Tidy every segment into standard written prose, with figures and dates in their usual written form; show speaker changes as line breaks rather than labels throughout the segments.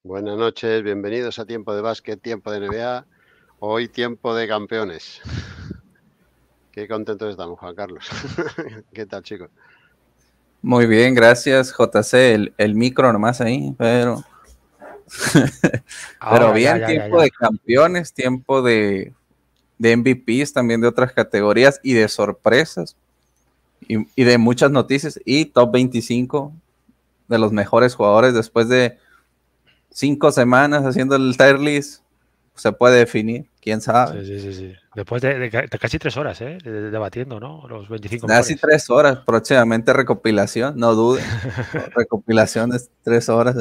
Buenas noches, bienvenidos a Tiempo de Básquet, Tiempo de NBA, hoy Tiempo de Campeones. Qué contentos estamos, Juan Carlos. ¿Qué tal, chicos?
Muy bien, gracias, JC. El micro nomás ahí, pero
Ahora,
bien,
ya.
tiempo de campeones, tiempo de MVPs también de otras categorías y de sorpresas y de muchas noticias y top 25 de los mejores jugadores después de 5 semanas haciendo el tier list. Se puede definir, quién sabe.
Sí. Después de casi 3 horas, debatiendo, ¿no? Los 25
Casi
mejores.
3 horas, próximamente recopilación, no duden. Recopilación de 3 horas.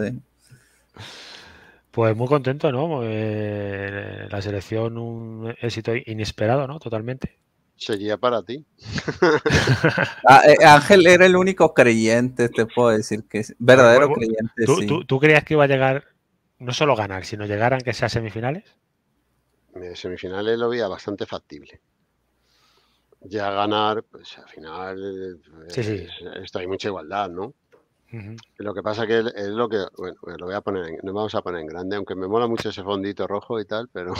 Pues muy contento, ¿no? La selección, un éxito inesperado, ¿no? Totalmente.
Sería para ti.
Ángel era el único creyente, te puedo decir que es verdadero creyente, sí.
¿Tú creías que iba a llegar, no solo ganar, sino llegar aunque sea a semifinales?
Semifinales lo veía bastante factible. Ya ganar, pues al final
Sí.
esto hay mucha igualdad, ¿no?
Uh-huh.
Lo que pasa que es lo que, bueno, lo voy a poner, nos vamos a poner en grande, aunque me mola mucho ese fondito rojo y tal, pero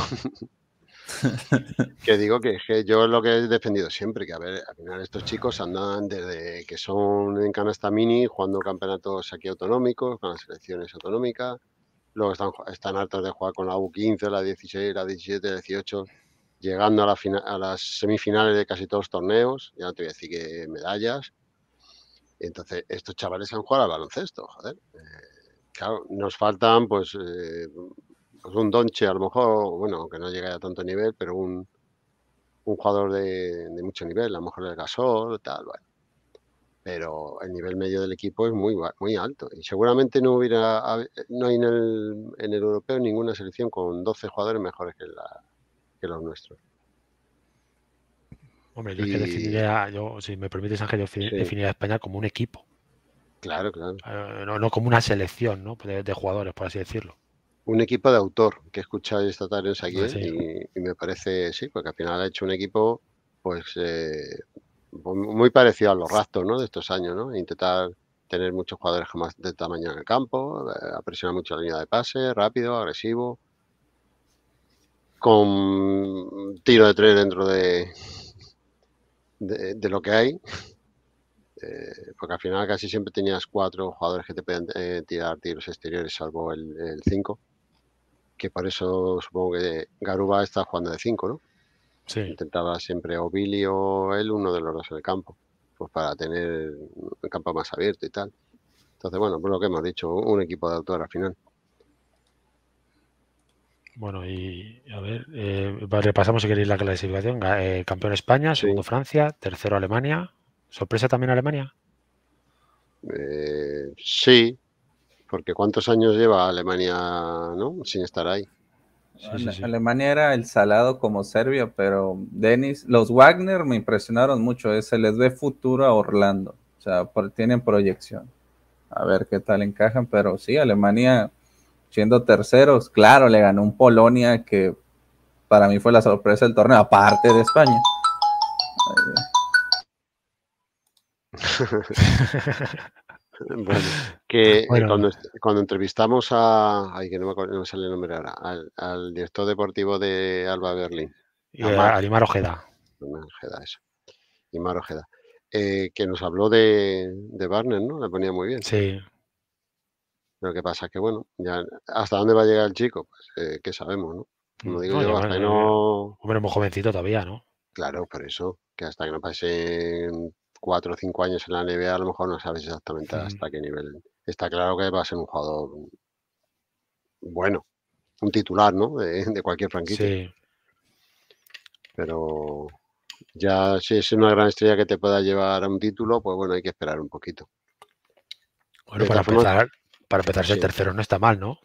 que digo que yo lo que he defendido siempre, que a ver, al final estos chicos andan desde que son en canasta mini, jugando campeonatos aquí autonómicos, con las selecciones autonómicas, luego están hartos de jugar con la U15, la 16, la 17, la 18, llegando a las semifinales de casi todos los torneos, ya no te voy a decir que medallas. Entonces, estos chavales han jugado al baloncesto, joder. Claro, nos faltan pues un Donche, a lo mejor, bueno, aunque no llegue a tanto nivel, pero un jugador de mucho nivel, a lo mejor el Gasol, tal, bueno. Pero el nivel medio del equipo es muy alto. Y seguramente no hay en el europeo ninguna selección con 12 jugadores mejores que los nuestros.
Hombre, yo es que definiría, si me permites, Ángel, definiría a España como un equipo.
Claro.
No como una selección, ¿no? De jugadores, por así decirlo.
Un equipo de autor que he escuchado esta tarde en Saguier
Sí.
y me parece, sí, porque al final ha hecho un equipo pues muy parecido a los Raptors, ¿no? De estos años, ¿no? Intentar tener muchos jugadores jamás de tamaño en el campo, presionar mucho la línea de pase, rápido, agresivo, con tiro de tres dentro de lo que hay. Porque al final casi siempre tenías 4 jugadores que te pueden tirar tiros exteriores, salvo el 5, que por eso supongo que Garuba está jugando de 5, ¿no?
Sí.
Intentaba siempre o Billy o él, uno de los dos en el campo, pues para tener el campo más abierto y tal. Entonces, bueno, pues lo que hemos dicho, un equipo de autor al final.
Bueno, y a ver, repasamos si queréis la clasificación. Campeón España, segundo
Sí.
Francia, tercero Alemania. ¿Sorpresa también Alemania?
Sí, porque ¿cuántos años lleva Alemania, no? Sin estar ahí.
Sí.
Alemania era el salado como Serbia, pero los Wagner me impresionaron mucho, se les ve futuro a Orlando, o sea, tienen proyección. A ver qué tal encajan, pero sí, Alemania siendo terceros, claro, le ganó un Polonia que para mí fue la sorpresa del torneo, aparte de España.
Bueno, que
Bueno.
cuando entrevistamos ay, que no me acuerdo, no me sale el nombre ahora, al director deportivo de Alba Berlín,
Y
a Mar
Alimar Ojeda.
Ojeda, eso, y Mar Ojeda, que nos habló de Barner, ¿no? Le ponía muy bien.
Sí.
Lo que pasa es que, bueno, ya hasta dónde va a llegar el chico, pues qué sabemos, ¿no? Como digo
No,
yo, hasta que no...
hombre, muy jovencito todavía, ¿no?
Claro, por eso, que hasta que no pasen 4 o 5 años en la NBA, a lo mejor no sabes exactamente hasta qué nivel. Está claro que va a ser un jugador bueno, un titular, ¿no? De cualquier franquicia.
Sí.
Pero ya si es una gran estrella que te pueda llevar a un título, pues bueno, hay que esperar un poquito.
Bueno,
De todas formas,
para empezar ser
sí,
tercero no está mal, ¿no?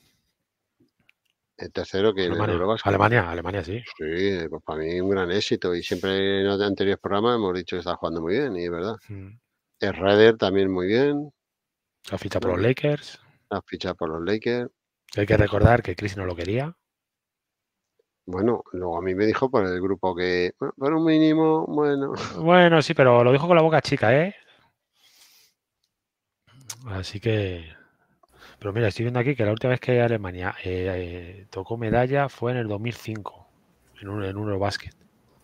el tercero que en el Eurobasket.
Alemania, sí.
Sí, pues para mí un gran éxito. Y siempre en los anteriores programas hemos dicho que está jugando muy bien, y es verdad. El Raider también muy bien.
La ficha por los Lakers.
La ficha por los Lakers.
Hay que recordar que Chris no lo quería.
Bueno, luego a mí me dijo por el grupo que, bueno, por un mínimo, bueno.
Bueno, sí, pero lo dijo con la boca chica, ¿eh? Así que... Pero mira, estoy viendo aquí que la última vez que Alemania tocó medalla fue en el 2005, en un Eurobasket.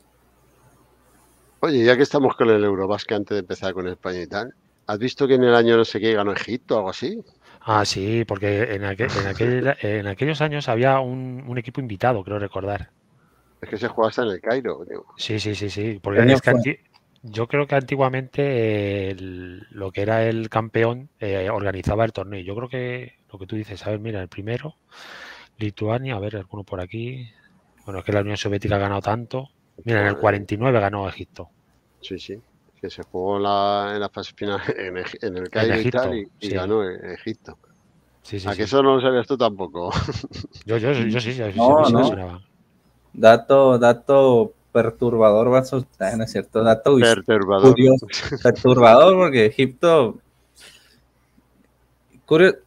Oye, ya que estamos con el Eurobasket antes de empezar con España y tal, ¿has visto que en el año no sé qué ganó Egipto o algo así?
Ah, sí, porque en aquellos años había un equipo invitado, creo recordar.
Es que se juega hasta en el Cairo, tío.
Sí,
¿Qué
porque
año
es que
fue?
yo creo que antiguamente lo que era el campeón organizaba el torneo. Yo creo que lo que tú dices, a ver, mira, el primero, Lituania, a ver, alguno por aquí. Bueno, es que la Unión Soviética ha ganado tanto. Mira, en el
Joder,
49 ganó Egipto.
sí, sí. Que se jugó en la fase final en el
En
Cairo y tal,
Egipto,
y
sí.
ganó Egipto.
Sí,
¿A que
sí.
eso no lo sabías tú tampoco?
Yo sí, a mí
No,
sí me
no.
sonaba.
Dato perturbador, no es cierto,
Perturbador.
curioso, perturbador, porque Egipto, curio-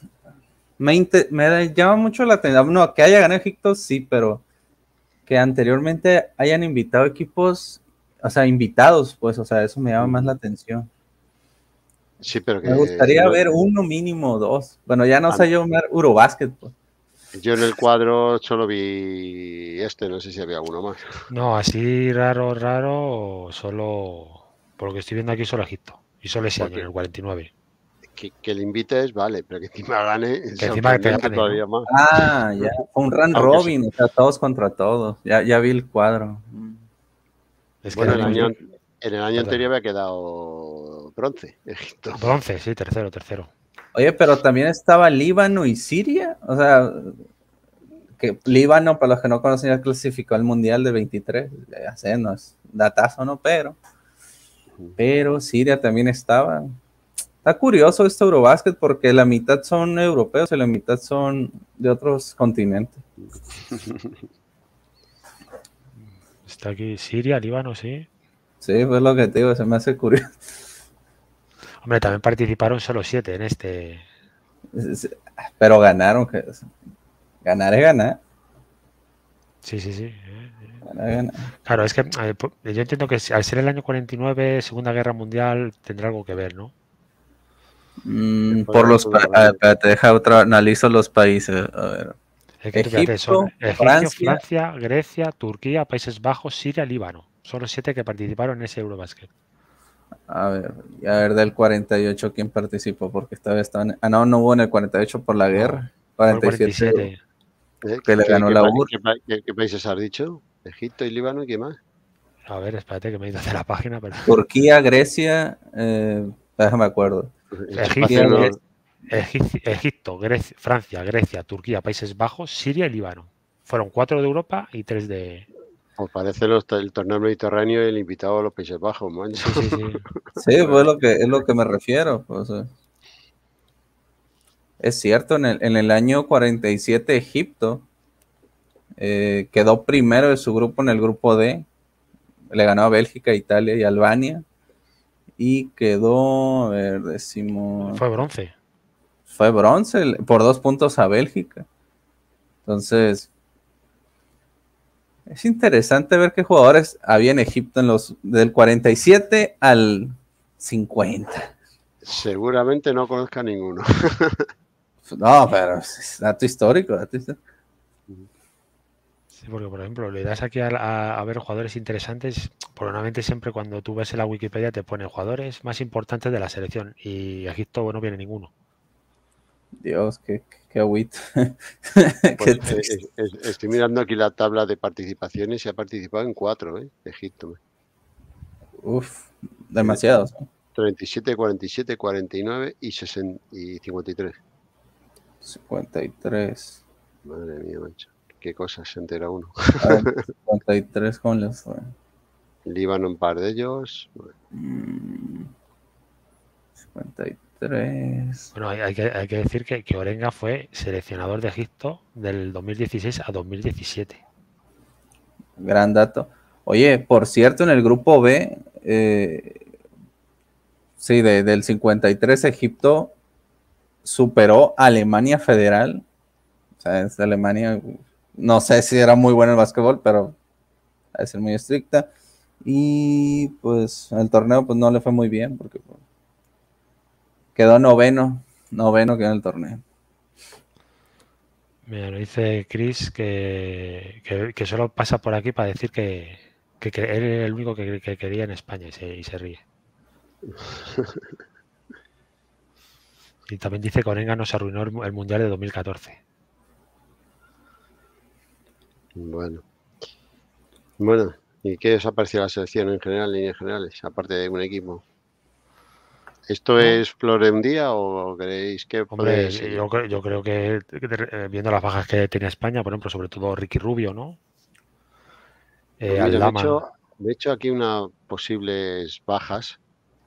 me llama mucho la atención, no, que haya ganado Egipto, sí, pero que anteriormente hayan invitado equipos, o sea, invitados, pues, o sea, eso me llama más la atención.
Sí, pero
Me
que
gustaría ver uno mínimo, dos. Bueno, ya no sé yo Eurobasket, pues.
yo en el cuadro solo vi no sé si había alguno más.
No, así raro, solo. Por lo que estoy viendo aquí, solo Egipto. Y solo ese año, en
Porque
el 49.
que le invites, vale, pero que encima gane es
Que encima que te
sorprendente
gane, ¿no?
todavía más.
Ah, ya, fue un round
Aunque se-
robin, o sea, todos contra todos. Ya vi el cuadro.
Es que
bueno,
lo mismo yo.
en el año
Perdón.
anterior había quedado bronce, Egipto.
Bronce, sí, tercero.
Oye, pero también estaba Líbano y Siria, o sea, que Líbano, para los que no conocen, ya clasificó al Mundial de 23, ya sé, no es datazo, ¿no? Pero Siria también estaba. Está curioso este Eurobasket porque la mitad son europeos y la mitad son de otros continentes.
Está aquí Siria, Líbano, sí.
Sí, fue lo que te digo, se me hace curioso.
Hombre, también participaron solo 7 en este.
Pero ganaron, ganar es ganar.
Sí.
Ganar es ganar.
Claro, es que yo entiendo que al ser el año 49, Segunda Guerra Mundial, tendrá algo que ver, ¿no?
Por los
Probablemente.
espérate, deja otro, analizo los países. A ver.
Es que tú fíjate, son
Egipto,
Egipto,
Francia.
Francia, Grecia, Turquía, Países Bajos, Siria, Líbano. Son los 7 que participaron en ese Eurobasket.
A ver del 48 quién participó, porque esta vez estaban. Ah, no hubo en el 48 por la
No,
guerra.
fue el
47
47.
que le ganó la URSS.
¿Qué países has dicho? Egipto y Líbano y qué más.
A ver, espérate que me he ido hacia la página, pero.
Turquía, Grecia, déjame acuerdo.
Eso para hacer
Egipto, Egipto, Francia, Grecia, Turquía, Países Bajos, Siria y Líbano. Fueron 4 de Europa y 3 de.
pues parece el torneo mediterráneo y el invitado a los Países Bajos, man.
Sí.
Sí, pues es lo que me refiero. Pues, es cierto, en el año 47 Egipto quedó primero de su grupo en el grupo D. Le ganó a Bélgica, Italia y Albania. Y quedó, a ver, decimos...
Fue bronce.
Fue bronce por 2 puntos a Bélgica. Entonces, es interesante ver qué jugadores había en Egipto del 47 al 50.
Seguramente no conozca ninguno.
No, pero es dato histórico.
Sí, porque, por ejemplo, le das aquí a ver jugadores interesantes. Probablemente siempre cuando tú ves en la Wikipedia te pone jugadores más importantes de la selección. Y Egipto, bueno, viene ninguno.
Dios, qué agüito.
Pues estoy mirando aquí la tabla de participaciones y ha participado en 4, Egipto.
Uf, demasiados.
37, 47, 49 y 53.
53.
Madre mía, macho. Qué cosas se entera uno.
53 con los fue.
Líbano un par de ellos.
53.
Bueno, hay que decir que Orenga fue seleccionador de Egipto del 2016 a 2017.
Gran dato. Oye, por cierto, en el grupo B, sí, del 53 Egipto superó a Alemania Federal. O sea, es Alemania, no sé si era muy buena el básquetbol, pero debe ser muy estricta. Y pues el torneo pues no le fue muy bien porque quedó noveno quedó en el torneo.
Mira, lo dice Chris que solo pasa por aquí para decir que él era el único que quería en España y se ríe. Y también dice que Onega nos arruinó el Mundial de 2014.
Bueno. Bueno, ¿y qué os ha parecido la selección en general, en líneas generales, aparte de un equipo? ¿Esto
¿No?
es flor de un día o creéis que puede
Hombre,
seguir?
yo creo que viendo las bajas que tenía España, por ejemplo, sobre todo Ricky Rubio, ¿no?
Pues mira,
Aldama.
me he hecho aquí unas posibles bajas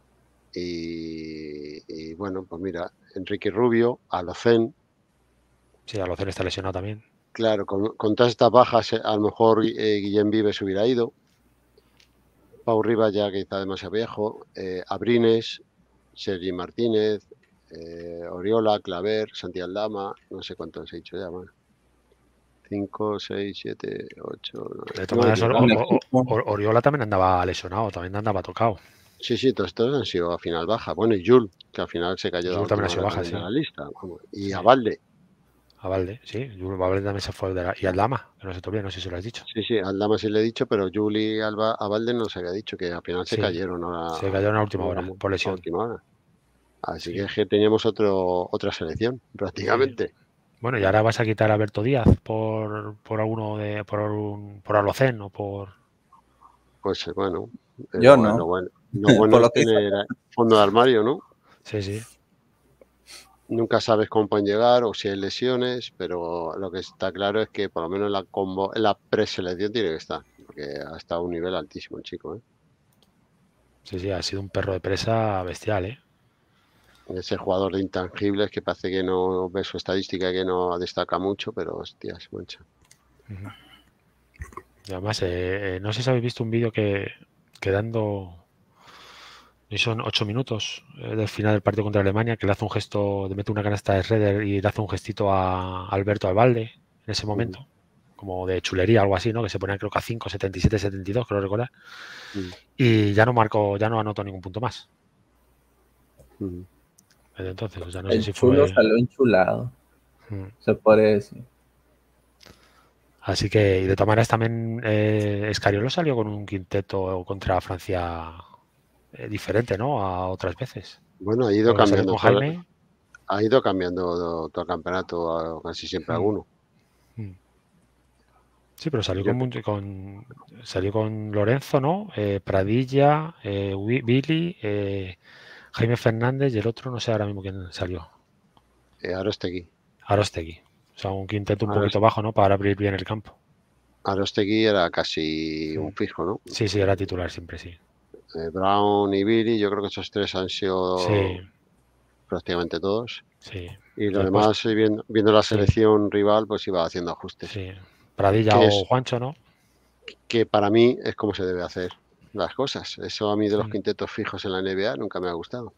y bueno, pues mira, Enrique Rubio, Alocén,
Sí, Alocen está lesionado también.
claro, con todas estas bajas a lo mejor Guillem Vives hubiera ido, Pau Rivas ya que está demasiado viejo, Abrines, Sergi Martínez, Oriola, Claver, Santi Aldama, no sé cuántos he dicho ya, bueno. 5, 6, 7, 8,
De todas
9,
maneras,
10 bajas.
Oriola también andaba lesionado, también andaba tocado.
Sí, sí, todos estos han sido a final baja. Bueno, y Jules, que al final se cayó de la
Jules también ha
última
sido
hora
baja,
también de
sí.
la lista. Vamos. Y
Sí.
a Valde.
A Valde, sí. Jules Valde también se fue de la... Y Aldama, que no se te olvide, no sé si lo has dicho.
Sí, sí, a Aldama sí le he dicho, pero Jules y a Valde no se había dicho, que al final se
Sí,
cayeron
se cayó en la última hora,
vamos,
por
a
lesión.
última hora. Así
Sí.
que es que teníamos otra selección, prácticamente.
Sí. Bueno, y ahora vas a quitar a Alberto Díaz por alguno de por Alocén o por...
Pues bueno,
Yo
pero
no.
lo bueno
Por
es
lo que hizo.
tener fondo de armario, ¿no?
Sí, sí.
Nunca sabes cómo pueden llegar o si hay lesiones, pero lo que está claro es que por lo menos en la preselección tiene que estar, porque ha estado a un nivel altísimo el chico, ¿eh?
Sí, sí, ha sido un perro de presa bestial, ¿eh?
Ese jugador de intangibles que parece que no ve su estadística, que no destaca mucho, pero hostias, mancha.
Y además, no sé si habéis visto un vídeo que dando... Y son 8 minutos del final del partido contra Alemania, que le hace un gesto, le mete una canasta de Schroeder y le hace un gestito a Alberto Albalde en ese momento, como de chulería, algo así, ¿no? Que se ponía creo que a 5, 77, 72, creo recordar. Y ya no marcó, ya no anotó ningún punto más. Desde entonces, o sea, no sé
El
si
chulo
fue...
salió enchulado, se puede decir.
Así que, y de todas maneras también Escariolo salió con un quinteto contra Francia diferente, ¿no? A otras veces.
Bueno, ha ido
Porque salió
cambiando
con Jaime.
ha ido cambiando todo el campeonato casi siempre alguno.
Sí, pero salió
Yo-
salió con Lorenzo, ¿no? Pradilla, Billy, Jaime Fernández y el otro, no sé ahora mismo quién salió.
Arostegui.
Arostegui. O sea, un quinteto un
Aros-
poquito bajo, ¿no? Para abrir bien el campo.
Arostegui era casi un fijo, ¿no?
Sí, sí, era titular siempre, sí.
Brown y Billy, yo creo que esos tres han sido
Sí,
prácticamente todos.
sí.
Y lo
Después,
demás, viendo la
sí,
selección rival, pues iba haciendo ajustes.
sí. Pradilla
Que
o
es
Juancho, ¿no?
que para mí es como se debe hacer las cosas. Eso a mí de los
Mm.
quintetos fijos en la NBA nunca me ha gustado.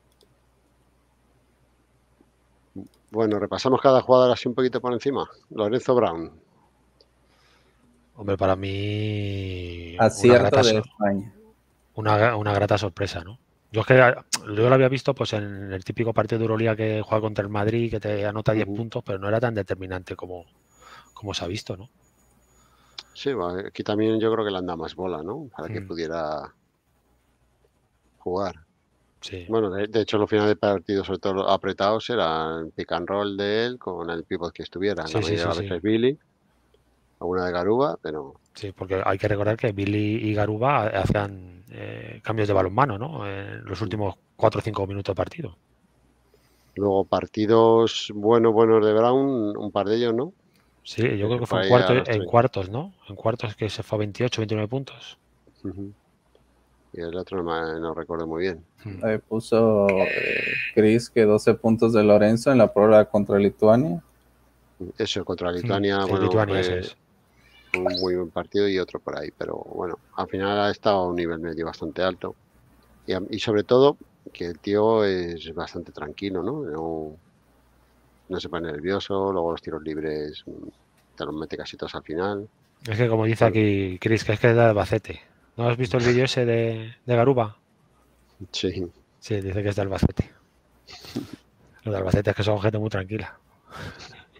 Bueno, repasamos cada jugador así un poquito por encima. Lorenzo Brown.
Hombre, para mí
Acierto de España.
una grata sorpresa, ¿no? Yo es que yo lo había visto pues en el típico partido de Euroliga que juega contra el Madrid, que te anota 10 puntos, pero no era tan determinante como se ha visto, ¿no?
Sí, aquí también yo creo que le anda más bola, ¿no? Para que pudiera jugar.
Sí.
Bueno, de hecho los finales de partido, sobre todo los apretados, eran pick and roll de él con el pivot que estuviera.
Sí,
La
sí,
mayoría de
sí,
las
sí.
veces Billy, alguna de Garuba, pero...
Sí, porque hay que recordar que Billy y Garuba hacían cambios de balonmano, ¿no? En los últimos 4 o 5 minutos de partido.
Luego partidos buenos de Brown, un par de ellos, ¿no?
Sí, yo creo que fue
Fue ahí a los
en
30.
cuartos, ¿no? En cuartos que se fue a 28, 29 puntos.
Y el otro no recuerdo muy bien.
Puso Chris que 12 puntos de Lorenzo en la prueba contra Lituania.
Eso, contra Lituania,
Sí,
bueno,
Lituania,
fue
eso es.
un muy buen partido y otro por ahí, pero bueno, al final ha estado a un nivel medio bastante alto. Y sobre todo, que el tío es bastante tranquilo, ¿no? No se pone nervioso, luego los tiros libres te los mete casi todos al final.
Es que como dice aquí Chris, que es de Albacete. ¿No has visto el vídeo ese de Garuba?
Sí.
Sí, dice que es de Albacete. Los de Albacete es que son gente muy tranquila.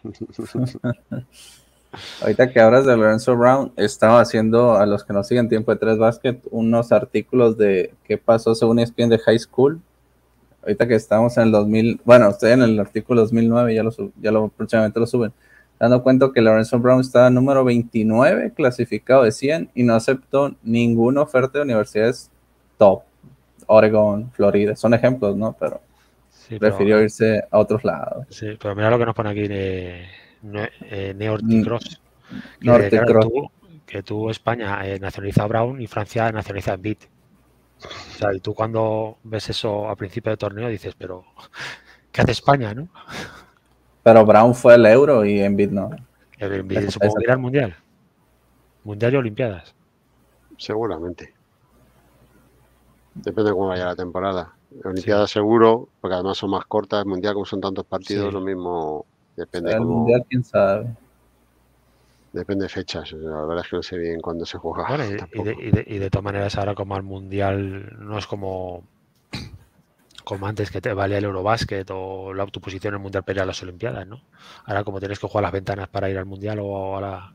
Ahorita que hablas de Lorenzo Brown, estaba haciendo, a los que nos siguen Tiempo de Tres Basket, unos artículos de qué pasó según ESPN de high school. Ahorita que estamos en el 2000, bueno, estoy en el artículo 2009, próximamente lo suben, dando cuenta que Lorenzo Brown estaba número 29 clasificado de 100 y no aceptó ninguna oferta de universidades top. Oregon, Florida, son ejemplos, ¿no? Pero
Sí,
prefirió irse a otros lados.
Sí, pero mira lo que nos pone aquí Neorticross.
Nortecross.
Que tú España nacionaliza a Brown y Francia nacionaliza a Embiid. O sea, y tú cuando ves eso a principio de torneo dices, pero ¿qué hace España, no?
Pero Brown fue al Euro y Embiid no.
Embiid supongo que irá al Mundial. Mundial y Olimpiadas.
Seguramente. Depende de cómo vaya la temporada. Olimpiadas seguro, porque además son más cortas. Mundial, como son tantos partidos, lo mismo depende.
El Mundial, quién sabe.
Depende de fechas. La verdad es que no sé bien cuándo se juega.
Bueno, y de todas maneras, ahora como al Mundial no es como antes que te valía el Eurobasket o tu posición en el Mundial para ir a las Olimpiadas, ¿no? Ahora como tienes que jugar las ventanas para ir al Mundial o ahora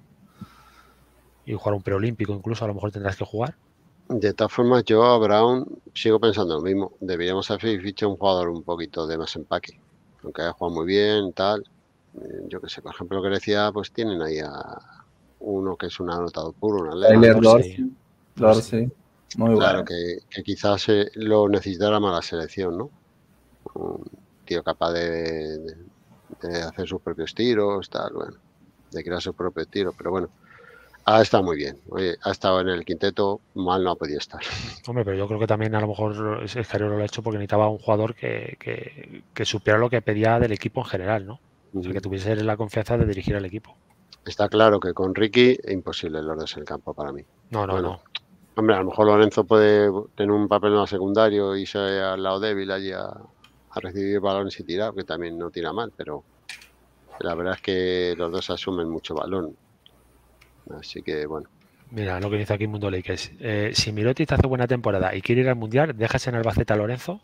y jugar un preolímpico incluso, a lo mejor tendrás que jugar.
De todas formas, yo a Brown sigo pensando lo mismo. Deberíamos haber fichado un jugador un poquito de más empaque. Aunque haya jugado muy bien, tal. Yo qué sé, por ejemplo, lo que decía, pues tienen ahí a uno que es un anotador puro, un
Tyler Dorsey. Muy
claro,
bueno.
que quizás lo necesitara más la selección, ¿no? Un tío capaz de hacer sus propios tiros, tal, bueno, de crear sus propios tiros, pero bueno. Ha estado muy bien. Oye, ha estado en el quinteto, mal no ha podido estar.
Hombre, pero yo creo que también a lo mejor Escariolo lo ha hecho porque necesitaba un jugador que supiera lo que pedía del equipo en general, ¿no? O sea, que tuviese la confianza de dirigir al equipo.
Está claro que con Ricky es imposible los dos en el campo para mí.
No.
Hombre, a lo mejor Lorenzo puede tener un papel más secundario y ser al lado débil allí a recibir balones y tirar, que también no tira mal, pero la verdad es que los dos asumen mucho balón. Así que, bueno.
Mira, lo que dice aquí Mundo Lakers. Si Mirotic hace buena temporada y quiere ir al Mundial, ¿dejas en Albacete a Lorenzo?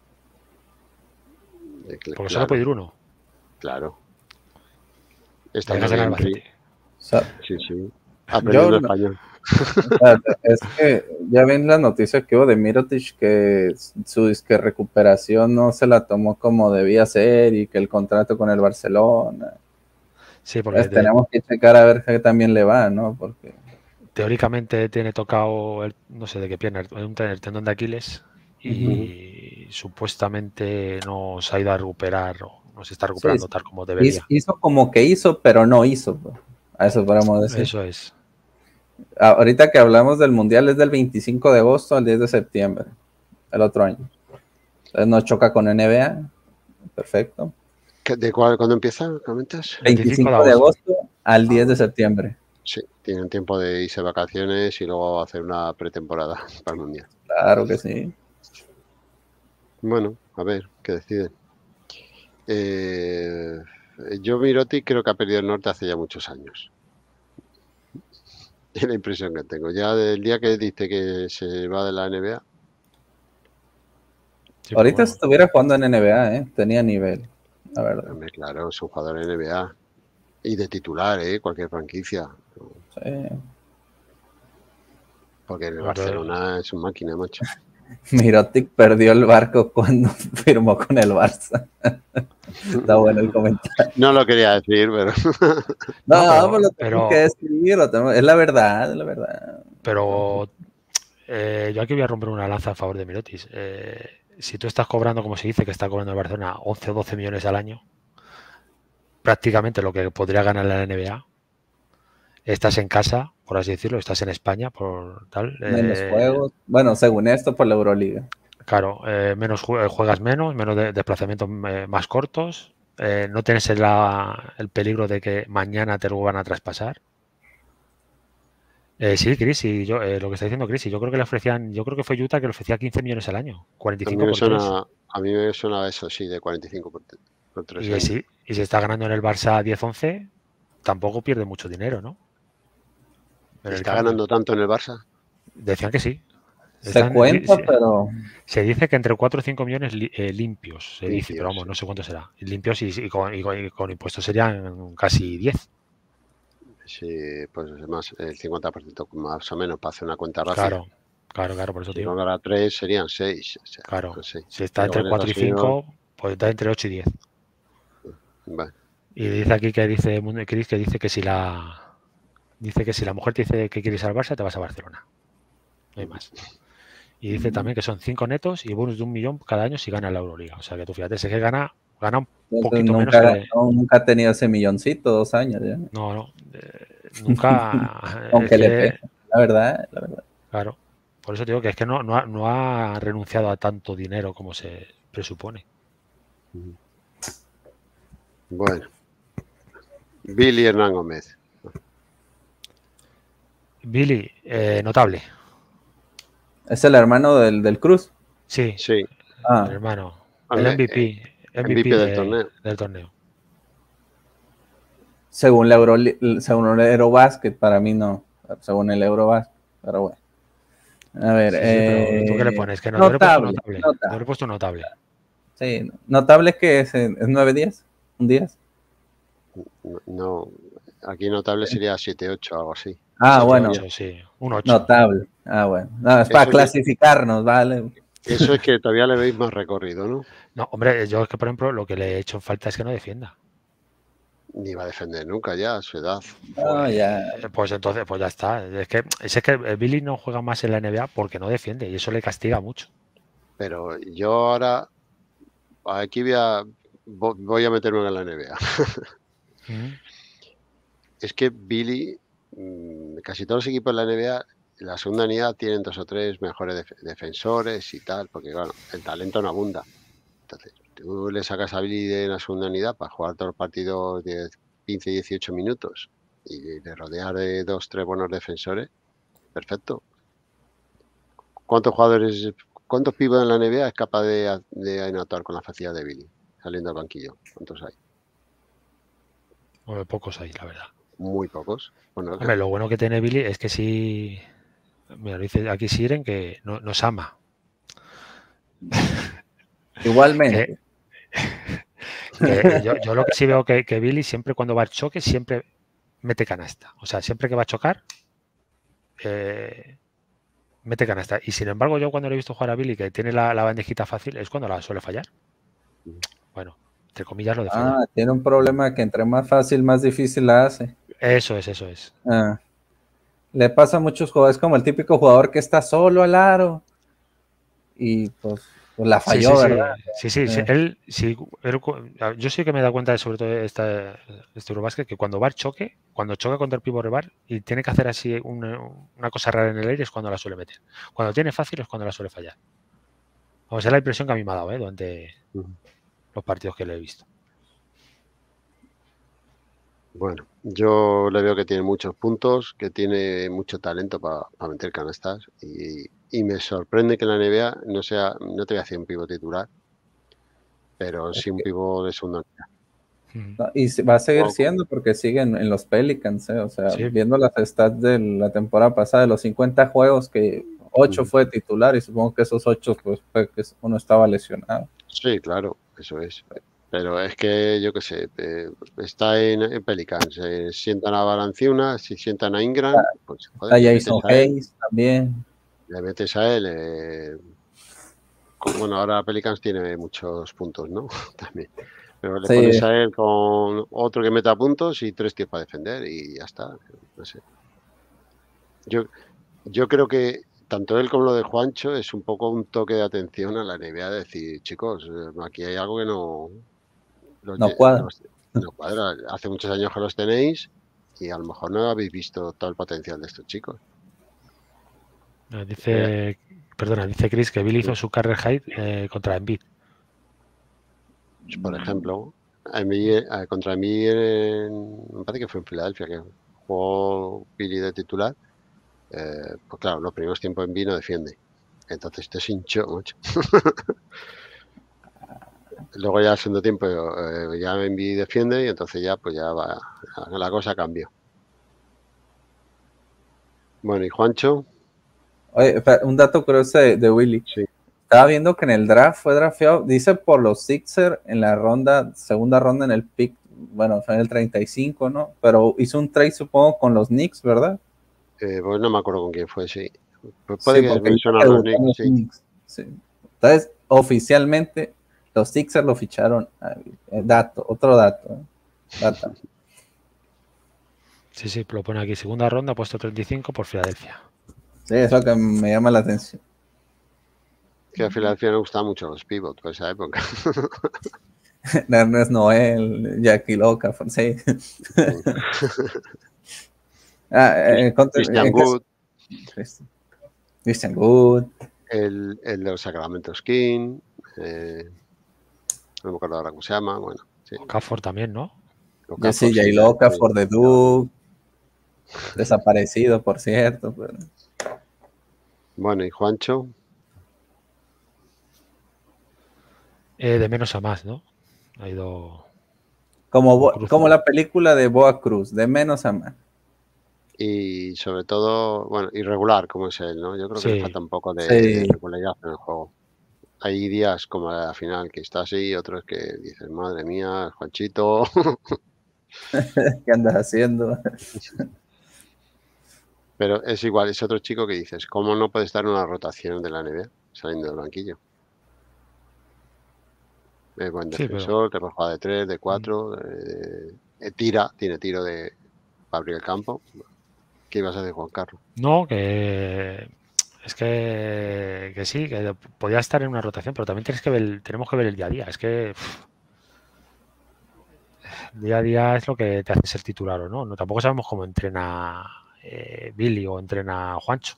Porque solo puede ir uno.
Claro.
Está en Albacete.
Sí. Aprendiendo español.
Es que ya ven las noticias que hubo de Mirotic, que su recuperación no se la tomó como debía ser y que el contrato con el Barcelona.
Sí, porque
tenemos que checar a ver qué también le va, ¿no? Porque
teóricamente tiene tocado, no sé de qué pierna, el tendón de Aquiles y supuestamente no se ha ido a recuperar o no se está recuperando tal como debería.
Hizo como que hizo, pero no hizo. A eso podemos decir.
Eso es.
Ahorita que hablamos del Mundial es del 25 de agosto al 10 de septiembre, el otro año. Entonces nos choca con NBA. Perfecto.
¿De cuándo empieza? ¿Comentas?
25 de agosto al 10 de septiembre.
Sí, tienen tiempo de irse de vacaciones y luego hacer una pretemporada para el Mundial.
Claro que sí.
Bueno, a ver, ¿qué deciden? Yo Mirotic creo que ha perdido el norte hace ya muchos años. Es la impresión que tengo. Ya del día que dice que se va de la NBA.
Sí, ahorita estuviera jugando en NBA, tenía nivel, la verdad.
Claro, es un jugador de NBA. Y de titular, cualquier franquicia.
Sí.
Porque el Barcelona es una máquina, macho.
Mirotic perdió el barco cuando firmó con el Barça. Está bueno el comentario.
No lo quería decir, pero...
No, lo tengo que decir, es la verdad, es la verdad.
Pero yo aquí voy a romper una lanza a favor de Mirotic. Si tú estás cobrando, como se dice, que está cobrando el Barcelona 11 o 12 millones al año, prácticamente lo que podría ganar la NBA, estás en casa, por así decirlo, estás en España, por tal.
Menos juegos. Bueno, según esto, por la Euroliga.
Claro, juegas menos desplazamientos más cortos, no tienes el peligro de que mañana te lo van a traspasar. Sí, Chris, y yo, lo que está diciendo Chris, yo creo que le ofrecían, yo creo que fue Utah que le ofrecía 15 millones al año, 45 por 3.
A mí me suena eso, sí, de 45 por 3
años. Sí, y si está ganando en el Barça 10-11, tampoco pierde mucho dinero, ¿no?
¿Está ganando tanto en el Barça?
Decían que sí.
Se cuenta, pero...
Se dice que entre 4 o 5 millones limpios, se dice, pero vamos,
sí.
no sé cuánto será. Limpios y con impuestos serían casi 10.
Sí, pues más el 50% más o menos para hacer una cuenta rápida.
Claro, por eso
Si
digo.
no era 3 serían 6. O sea,
Claro,
no sé.
si está
Pero
entre
con
4 y
Estados Unidos,
5, pues está entre 8 y 10.
bueno,
Y dice aquí que dice Chris que dice que si la mujer te dice que quieres ir al Barça, te vas a Barcelona. No hay más. Y dice también que son 5 netos y bonus de 1 millón cada año si gana la Euroliga. O sea que tú fíjate, sé que gana un poquito menos que...
nunca ha tenido ese milloncito, 2 años ya.
No, nunca...
Aunque le pega, la verdad.
Claro, por eso digo que es que no ha renunciado a tanto dinero como se presupone.
bueno. Billy Hernán Gómez.
Billy, notable.
¿Es el hermano del Cruz?
Sí,
Sí.
el hermano. El MVP del torneo.
Según el Eurobasket, para mí no. Según el Eurobasket, pero bueno. A ver,
pero ¿tú qué le pones? Que
notable.
No le he puesto notable.
Sí, notable que es 9-10, un 10.
No, aquí notable sería 7-8 o algo así.
Ah,
7,
bueno.
8, sí, un 8.
Notable. Ah, bueno. No, es para clasificarnos, ¿vale?
Eso es que todavía le veis más recorrido, ¿no?
No, hombre, yo es que, por ejemplo, lo que le he hecho en falta es que no defienda.
Ni va a defender nunca ya a su edad.
Pues entonces, pues ya está. Es que Billy no juega más en la NBA porque no defiende y eso le castiga mucho.
Pero yo ahora aquí voy a meterme en la NBA. Es que Billy, casi todos los equipos de la NBA, en la segunda unidad tienen 2 o 3 mejores defensores y tal, porque claro, el talento no abunda. Entonces, tú le sacas a Billy de la segunda unidad para jugar todos los partidos de 15, 18 minutos y le rodear de 2, 3 buenos defensores, perfecto. ¿Cuántos pibos en la NBA es capaz de anotar con la facilidad de Billy saliendo al banquillo? ¿Cuántos hay?
Pocos hay, la verdad.
Muy pocos. Bueno,
hombre, lo bueno que tiene Billy es que sí. Mira, lo dice aquí Siren que nos ama.
Igualmente.
Yo lo que sí veo que Billy siempre cuando va al choque siempre mete canasta. O sea, siempre que va a chocar mete canasta. Y sin embargo yo cuando le he visto jugar a Billy que tiene la bandejita fácil es cuando la suele fallar. Bueno, entre comillas lo de fallar.
Tiene un problema que entre más fácil, más difícil la hace.
Eso es.
Le pasa a muchos jugadores, como el típico jugador que está solo al aro y pues la falló, ¿verdad?
Sí. Yo sí que me he dado cuenta de sobre todo este Eurobasket que cuando va al choque, cuando choca contra el pívot rival y tiene que hacer así una cosa rara en el aire es cuando la suele meter. Cuando tiene fácil es cuando la suele fallar. Vamos, es la impresión que a mí me ha dado durante los partidos que le he visto.
Bueno, yo le veo que tiene muchos puntos, que tiene mucho talento para meter canastas y me sorprende que en la NBA no te voy a decir un pívot titular, pero sí un pívot de segunda unidad.
Y va a seguir siendo porque siguen en los Pelicans, o sea, viendo las stats de la temporada pasada, de los 50 juegos que 8 fue titular y supongo que esos 8 pues fue que uno estaba lesionado.
Sí, claro, eso es. Pero es que, yo qué sé, está en Pelicans, sientan a Valanciunas, si sientan a Ingram, pues
joder, a Jason Hayes también.
Le metes a él. Bueno, ahora Pelicans tiene muchos puntos, ¿no? También. Pero le pones a él con otro que meta puntos y 3 tíos para defender y ya está. No sé. Yo creo que tanto él como lo de Juancho es un poco un toque de atención a la NBA, de decir, chicos, aquí hay algo que no cuadra. Hace muchos años que los tenéis y a lo mejor no habéis visto todo el potencial de estos chicos.
Dice Chris que Billy hizo su career high contra Embiid.
Por ejemplo, contra Embiid, me parece que fue en Filadelfia, que jugó Billy de titular. Pues claro, los primeros tiempos Embiid no defiende. Entonces te hinchó mucho. Luego ya al segundo tiempo ya Embiid defiende y entonces ya pues ya va, la cosa cambió. Bueno, ¿y Juancho?
Oye, un dato curioso de Willy.
Sí.
Estaba viendo que en el draft fue drafteado, dice por los Sixers en la segunda ronda en el pick, bueno, fue en el 35, ¿no? Pero hizo un trade, supongo, con los Knicks, ¿verdad?
Pues no me acuerdo con quién fue, sí. Pues
Sí,
puede que
porque
me
dijo
suenan
que
los
debutó en
Knicks,
los
sí.
Knicks. Sí. Entonces, oficialmente, los Sixers lo ficharon. Otro dato. Data.
Sí, lo pone aquí. Segunda ronda, puesto 35 por Filadelfia.
Sí, eso que me llama la atención.
Que a Filadelfia me gustaban mucho los pivots por esa época.
Ernest Noel, Jackie Loca, sí.
Christian Wood,
Christian Wood.
el de los Sacramento King, no me acuerdo ahora cómo se llama, bueno. Sí.
Okafor también, ¿no?
Jesse J. Loca, for the Duke. Desaparecido, por cierto. Pero...
Bueno, ¿y Juancho?
De menos a más, ¿no? Ha ido...
Como la película de Boa Cruz, de menos a más.
Y sobre todo, bueno, irregular como es él, ¿no? Yo creo que le falta un poco de regularidad en el juego. Hay días como la final que está así, otros que dices, madre mía, Juanchito.
¿Qué andas haciendo?
Pero es igual, es otro chico que dices, ¿cómo no puede estar en una rotación de la NBA saliendo del banquillo? Es buen defensor, te puede jugar de 3, de 4, tiene tiro para abrir el campo. ¿Qué ibas a hacer, Juan Carlos?
No, que es que sí, que podía estar en una rotación, pero también tenemos que ver el día a día. Es que el día a día es lo que te hace ser titular o no. Tampoco sabemos cómo entrena Billy o entrena Juancho.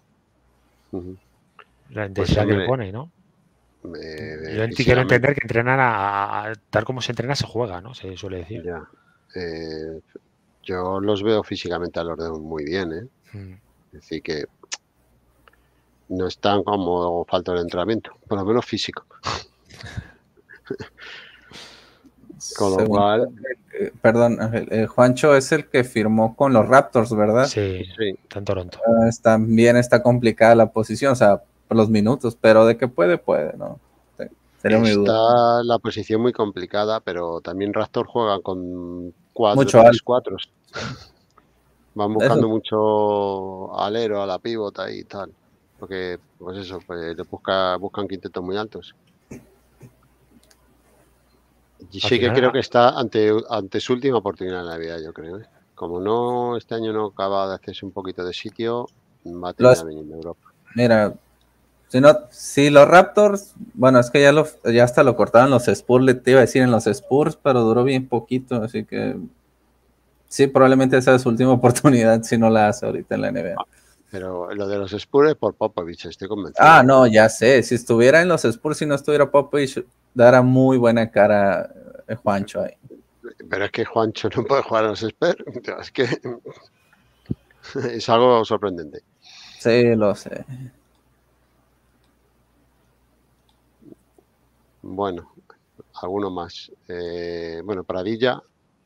La intensidad que le pone, ¿no? Yo quiero entender que entrenan tal como se entrena se juega, ¿no? Se suele decir.
Ya. Yo los veo físicamente a los dos muy bien, ¿eh? Es decir, que no están como falta de entrenamiento, por lo menos físico. Con lo cual...
Perdón, Ángel, Juancho es el que firmó con los Raptors, ¿verdad?
Sí, está en Toronto.
También está complicada la posición, o sea, por los minutos, pero de que puede, ¿no? Sería mi duda.
Está la posición muy complicada, pero también Raptors juega con 3-4. Van buscando mucho alero a la pivota y tal. Porque, pues eso, pues buscan quintetos muy altos. Y sí que creo que está ante su última oportunidad en la vida, yo creo. Como no, este año no acaba de hacerse un poquito de sitio, va a terminar viniendo a Europa.
Mira, si los Raptors, bueno, es que ya hasta lo cortaron los Spurs, te iba a decir en los Spurs, pero duró bien poquito, así que sí, probablemente esa es su última oportunidad si no la hace ahorita en la NBA.
Pero lo de los Spurs es por Popovich, estoy convencido.
No, ya sé, si estuviera en los Spurs y no estuviera Popovich, dará muy buena cara Juancho ahí.
Pero es que Juancho no puede jugar a los Spurs, es que es algo sorprendente.
Sí, lo sé.
Bueno, alguno más. Bueno, Pradilla.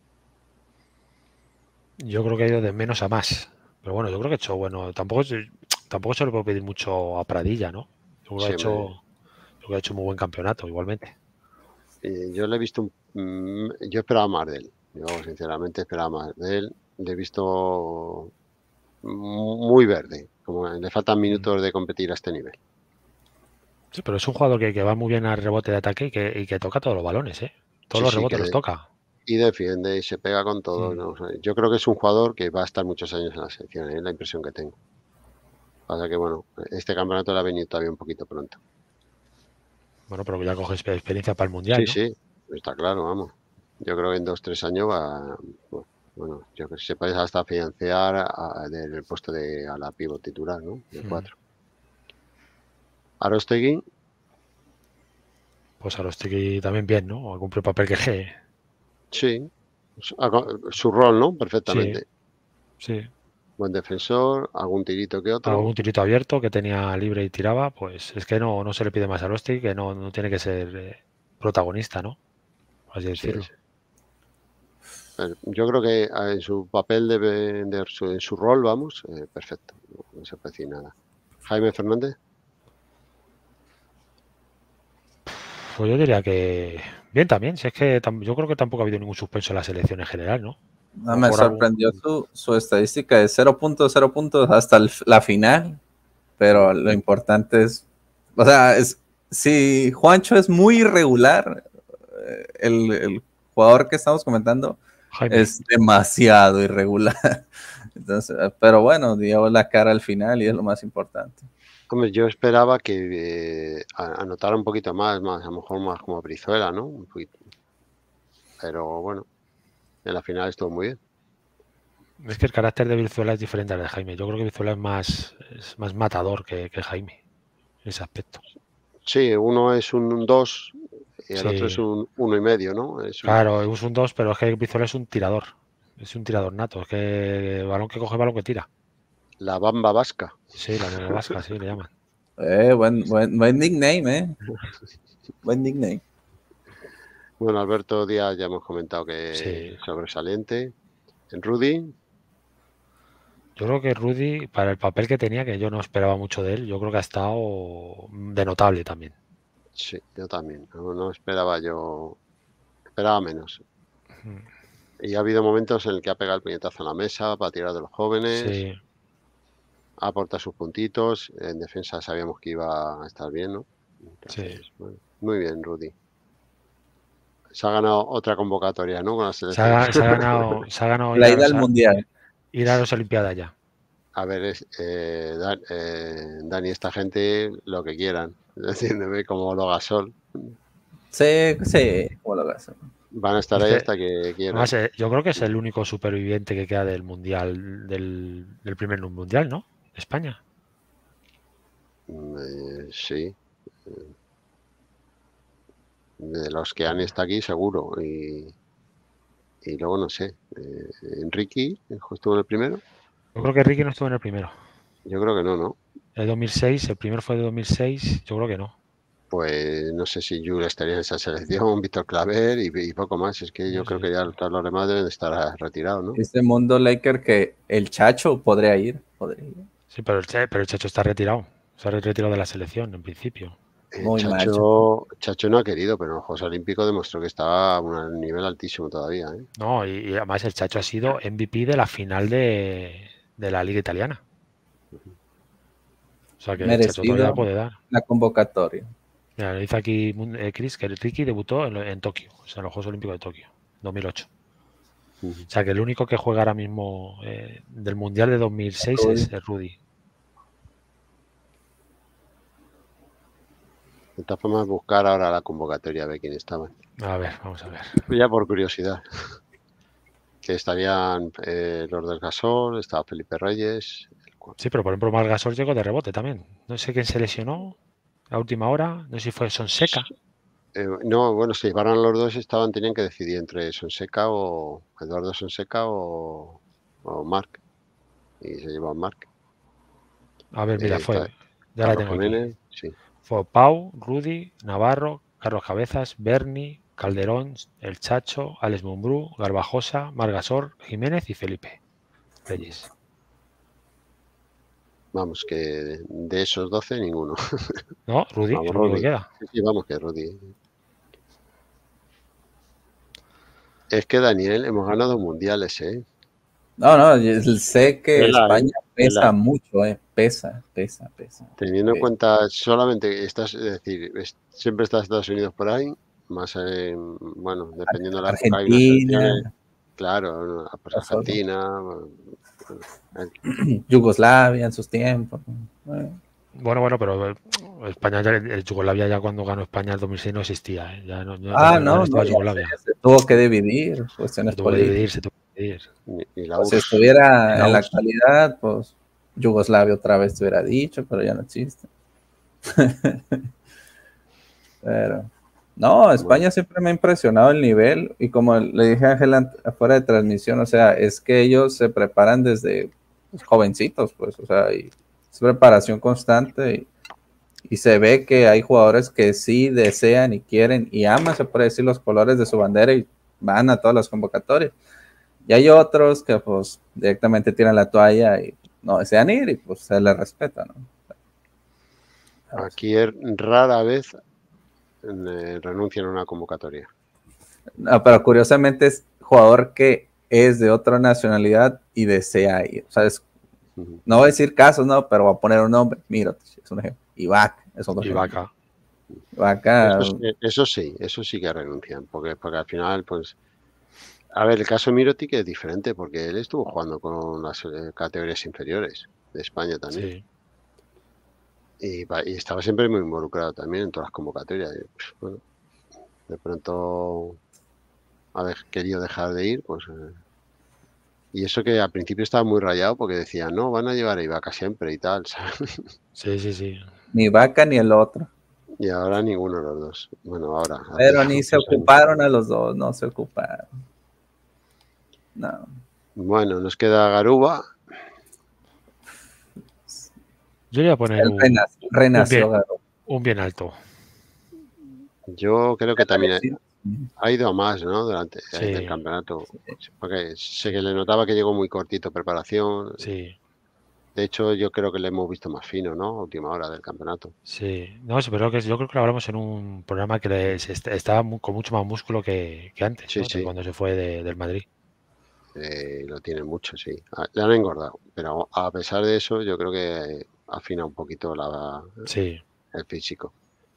Yo creo que ha ido de menos a más. Pero bueno, yo creo que ha hecho bueno. Tampoco se le puede pedir mucho a Pradilla, ¿no? Yo creo que ha hecho muy buen campeonato, igualmente.
Yo le he visto yo esperaba más de él. Yo sinceramente esperaba más de él. Le he visto muy verde. Como le faltan minutos de competir a este nivel.
Sí, pero es un jugador que va muy bien al rebote de ataque y que toca todos los balones, ¿eh? Todos los rebotes los toca.
Y defiende y se pega con todo. ¿no? Yo creo que es un jugador que va a estar muchos años en la selección, es la impresión que tengo. Pasa que, bueno, este campeonato le ha venido todavía un poquito pronto.
Bueno, pero ya coge experiencia para el Mundial, ¿no?
Sí, está claro, vamos. Yo creo que en 2-3 años va, bueno, yo que se puede hasta financiar del puesto a la pívot titular, ¿no? De 4. Arostegui.
Pues Arostegui también bien, ¿no? Cumple el papel que...
Sí, su rol, ¿no? Perfectamente.
Sí.
Buen defensor, algún tirito que otro.
Algún tirito abierto que tenía libre y tiraba, pues es que no se le pide más a Arostegui, que no tiene que ser protagonista, ¿no? Así decirlo.
Sí. Yo creo que en su papel en su rol, vamos, perfecto. No se puede decir nada. Jaime Fernández.
Pues yo diría que bien también, si es que yo creo que tampoco ha habido ningún suspenso en la selección en general, ¿no?
No, me sorprendió su estadística de 0.0 puntos hasta la final, pero lo importante es, o sea, si Juancho es muy irregular, el jugador que estamos comentando
Jaime.
Es demasiado irregular. Entonces, pero bueno, dio la cara al final y es lo más importante.
Hombre, yo esperaba que anotara un poquito más, a lo mejor más como Brizuela, ¿no? Un poquito. Pero bueno, en la final estuvo muy bien.
Es que el carácter de Brizuela es diferente al de Jaime. Yo creo que Brizuela es más matador que Jaime en ese aspecto.
Sí, uno es un 2 y el
Sí.
otro es un 1,5, ¿no?
Claro, es un 2, pero es que Brizuela es un tirador. Es un tirador nato. Es que balón que coge, balón que tira.
La bamba vasca.
Sí, la bamba vasca, sí, le llaman.
Buen nickname, Buen nickname.
Bueno, Alberto Díaz ya hemos comentado que
Sí.
sobresaliente. En Rudy.
Yo creo que Rudy, para el papel que tenía, que yo no esperaba mucho de él, yo creo que ha estado de notable también.
Sí, yo también. No esperaba yo. Esperaba menos. Y ha habido momentos en el que ha pegado el puñetazo en la mesa para tirar de los jóvenes.
Sí.
Ha aportado sus puntitos. En defensa sabíamos que iba a estar bien, ¿no? Entonces,
Sí.
bueno, muy bien, Rudy. Se ha ganado otra convocatoria, ¿no? Con la
Se
selección.
ha ganado
La ida al mundial.
Ir a las Olimpiadas ya.
A ver, Dani, esta gente lo que quieran. Entiéndeme, como lo Gasol.
Sí, como lo Gasol.
Van a estar ahí hasta que quieran.
Además, yo creo que es el único superviviente que queda del mundial, del primer mundial, ¿no? De España.
Sí. De los que han estado aquí, seguro. Y luego no sé. Enrique estuvo en el primero.
Yo creo que Ricky no estuvo en el primero.
Yo creo que no.
El 2006, el primero fue de 2006, yo creo que no.
Pues no sé si Jules estaría en esa selección, Víctor Claver y poco más. Es que yo creo que ya todos los demás deben estar retirados, ¿no?
Este mundo Laker que el Chacho podría ir.
Sí, pero el Chacho está retirado. Se ha retirado de la selección, en principio.
Chacho no ha querido, pero en los Juegos Olímpicos demostró que estaba a un nivel altísimo todavía, ¿eh?
No, y además el Chacho ha sido MVP de la final de la Liga Italiana. O sea que el Chacho todavía puede dar.
La convocatoria.
Mira, le dice aquí Chris que el Ricky debutó en Tokio, o sea, en los Juegos Olímpicos de Tokio, 2008. O sea que el único que juega ahora mismo del Mundial de 2006 es Rudy.
De todas formas, buscar ahora la convocatoria, a ver quién estaba.
A ver, vamos a ver.
Ya por curiosidad. Que estarían los del Gasol, estaba Felipe Reyes.
Sí, pero por ejemplo, Marc Gasol llegó de rebote también. No sé quién se lesionó a última hora. No sé si fue Sonseca.
No, bueno, se llevaron los dos, tenían que decidir entre Sonseca o Eduardo Sonseca o Marc. Y se llevó a Marc.
A ver, mira, fue. Ya la tengo
Jiménez,
aquí.
sí.
Fue Pau, Rudy, Navarro, Carlos Cabezas, Berni, Calderón, El Chacho, Alex Mumbrú, Garbajosa, Marc Gasol, Jiménez y Felipe Reyes.
Vamos, que de esos 12 ninguno.
No, Rudy,
vamos,
el único que queda.
Sí, vamos, que Rudy. Es que Daniel, hemos ganado mundiales, ¿eh?
No, sé que España pesa mucho, pesa.
Teniendo en cuenta solamente estás, es decir, siempre está Estados Unidos por ahí, más, bueno, dependiendo de la época, hay unas selecciones, claro, pues Argentina,
Yugoslavia en sus tiempos.
Bueno, pero España, Yugoslavia ya cuando ganó España en 2006 no existía. Ya no
estaba Yugoslavia. Se tuvo que dividir, cuestiones políticas.
Se tuvo que dividir.
Si estuviera en la actualidad, pues Yugoslavia otra vez te hubiera dicho, pero ya no existe. Pero no, España siempre me ha impresionado el nivel y como le dije a Ángel afuera de transmisión, o sea, es que ellos se preparan desde jovencitos, pues, o sea, y es preparación constante y se ve que hay jugadores que sí desean y quieren y aman, se puede decir, los colores de su bandera y van a todas las convocatorias. Y hay otros que pues directamente tiran la toalla y no desean ir y pues se les respeta, ¿no?
Aquí rara vez renuncian a una convocatoria.
No, pero curiosamente es jugador que es de otra nacionalidad y desea ir. O sea, no voy a decir casos, no, pero voy a poner un nombre. Mira, es un ejemplo. Ibaka es otro ejemplo. Ibaka.
Eso sí que renuncian, porque al final, pues, a ver, el caso de Mirotic es diferente, porque él estuvo jugando con las categorías inferiores de España también.
Sí.
Y estaba siempre muy involucrado también en todas las convocatorias. Y, pues, bueno, de pronto haber querido dejar de ir, pues... y eso que al principio estaba muy rayado porque decía, no, van a llevar a Ibaka siempre y tal, ¿sabes?
Sí.
Ni Ibaka ni el otro.
Y ahora ninguno de los dos. Bueno, ahora.
Pero ni se ocuparon a los dos, no se ocuparon. No.
Bueno, nos queda Garuba.
Yo le voy a poner
renació
un bien alto.
Yo creo que también ha ido a más, ¿no? Durante el campeonato. Sí. Porque sé que le notaba que llegó muy cortito preparación.
Sí.
De hecho, yo creo que le hemos visto más fino, ¿no? A última hora del campeonato.
Sí. No, pero yo creo que lo hablamos en un programa que estaba con mucho más músculo que antes,
sí,
¿no?
Sí.
Cuando se fue del Madrid.
Lo tiene mucho, sí. Le han engordado. Pero a pesar de eso, yo creo que afina un poquito el físico.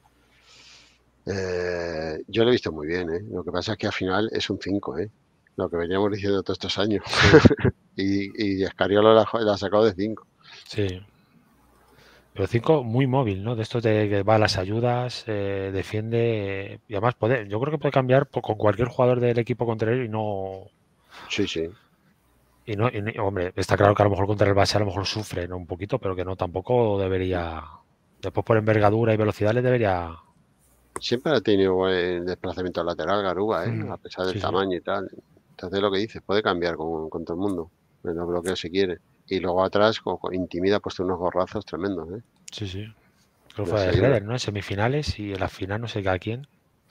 Yo lo he visto muy bien, ¿eh? Lo que pasa es que al final es un 5, ¿eh? Lo que veníamos diciendo todos estos años. Sí. y Escariolo la ha sacado de 5.
Sí. Pero 5 muy móvil, ¿no? De estos de que va a las ayudas, defiende y además yo creo que puede cambiar con cualquier jugador del equipo contrario y no...
Sí.
Y hombre, está claro que a lo mejor contra el base a lo mejor sufre, ¿no? Un poquito, pero que no, tampoco debería... Después por envergadura y velocidad le debería...
Siempre ha tenido buen desplazamiento lateral Garuba, ¿eh? A pesar del tamaño y tal. Entonces lo que dices, puede cambiar con todo el mundo. En los bloqueos si quiere. Y luego atrás intimida, ha puesto unos gorrazos tremendos, ¿eh?
Sí. Creo que fue de Redder, ¿no? En semifinales y en la final no sé a quién.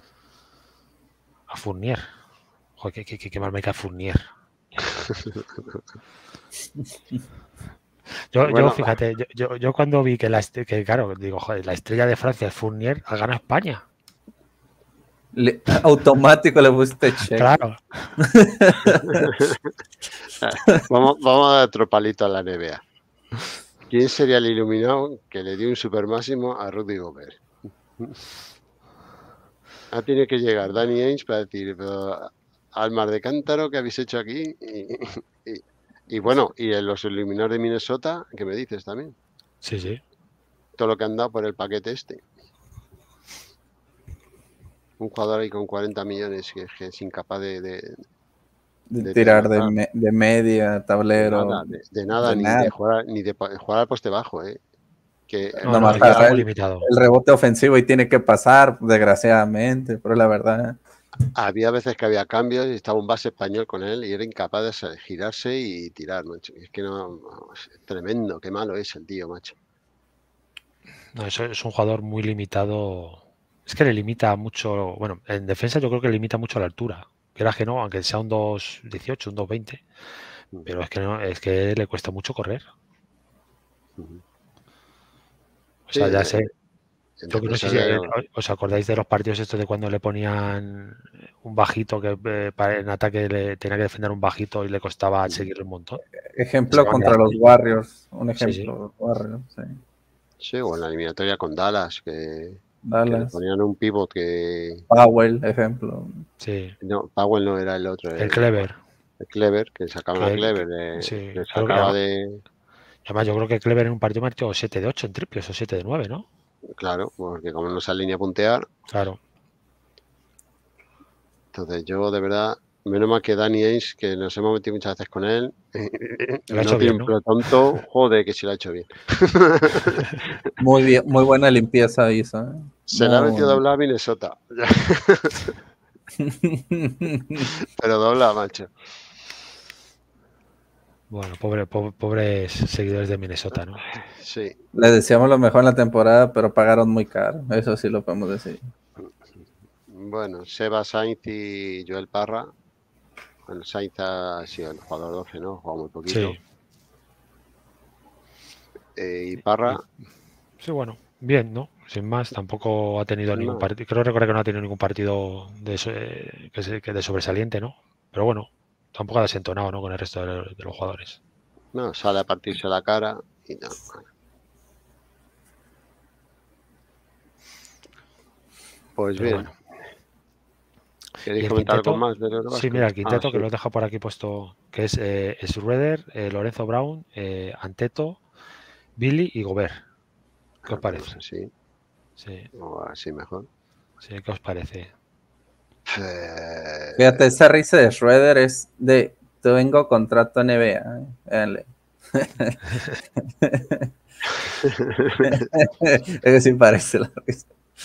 A Fournier. Joder, qué mal me cae Fournier. Yo fíjate, yo cuando vi que claro, digo, joder, la estrella de Francia es Fournier, ha ganado España.
Automático le pusiste check.
Claro.
vamos a dar otro palito a la NBA. ¿Quién sería el iluminado que le dio un super máximo a Rudy Gobert? Tiene que llegar Danny Ainge para decir, pero al mar de cántaro que habéis hecho aquí y bueno, y en los iluminados de Minnesota, ¿qué me dices también?
Sí.
Todo lo que han dado por el paquete este. Un jugador ahí con 40 millones que es incapaz de
tirar de media, tablero.
De nada, de jugar al poste bajo, ¿eh? Que
no, está muy limitado.
El rebote ofensivo y tiene que pasar, desgraciadamente, pero la verdad.
Había veces que había cambios y estaba un base español con él y era incapaz de girarse y tirar, macho. Es que no, es tremendo, qué malo es el tío, macho.
No, eso es un jugador muy limitado. Es que le limita mucho. Bueno, en defensa yo creo que le limita mucho la altura. Quieras que no, aunque sea un 2.18, un 2.20. Pero es que le cuesta mucho correr. O sea, ya sé. Yo no sé si os acordáis de los partidos estos de cuando le ponían un bajito que en ataque tenía que defender un bajito y le costaba seguirle un montón.
Ejemplo contra los Warriors. Un ejemplo.
Sí.
Warriors,
sí, o en la eliminatoria con Dallas, que le ponían un pivot que...
Powell, ejemplo.
Sí.
No, Powell no era el otro.
El Clever.
El Clever, que sacaban a Clever. Le sacaba de...
Además, yo creo que Clever en un partido metió 7 de 8 en triples o 7 de 9, ¿no?
Claro, porque como no se alinea a puntear.
Claro.
Entonces yo, de verdad, menos mal que Danny Ainge, que nos hemos metido muchas veces con él, no tiene un pelo tonto, joder, que sí lo ha hecho bien.
Muy bien, muy buena limpieza hizo.
Se le ha metido doblar a Minnesota. Pero dobla, macho.
Bueno, pobres seguidores de Minnesota, ¿no?
Sí.
Les deseamos lo mejor en la temporada, pero pagaron muy caro. Eso sí lo podemos decir.
Bueno, Seba Sainz y Joel Parra. Bueno, Sainz ha sido el jugador 12, ¿no? Jugado muy poquito.
Sí.
Y Parra.
Sí, bueno. Bien, ¿no? Sin más, tampoco ha tenido
Sin
ningún
más.
partido. Creo recordar que no ha tenido ningún partido que de sobresaliente, ¿no? Pero bueno, tampoco ha desentonado, ¿no? Con el resto de los jugadores.
No, sale a partirse la cara y no. Pues
Pero
bien,
bueno.
¿queréis
Y el
comentar algo
quinteto,
más de los
sí, mira,
vascos?
el
Ah,
quinteto que
sí.
lo he dejado por aquí puesto, que es Schroeder, Lorenzo Brown, Anteto, Billy y Gobert. ¿Qué os
Pues
parece?
así,
Sí,
o así mejor.
sí, ¿qué os parece?
Fíjate, esa risa de Schroeder es de tengo contrato NBA. Dale. Es que sí parece la risa.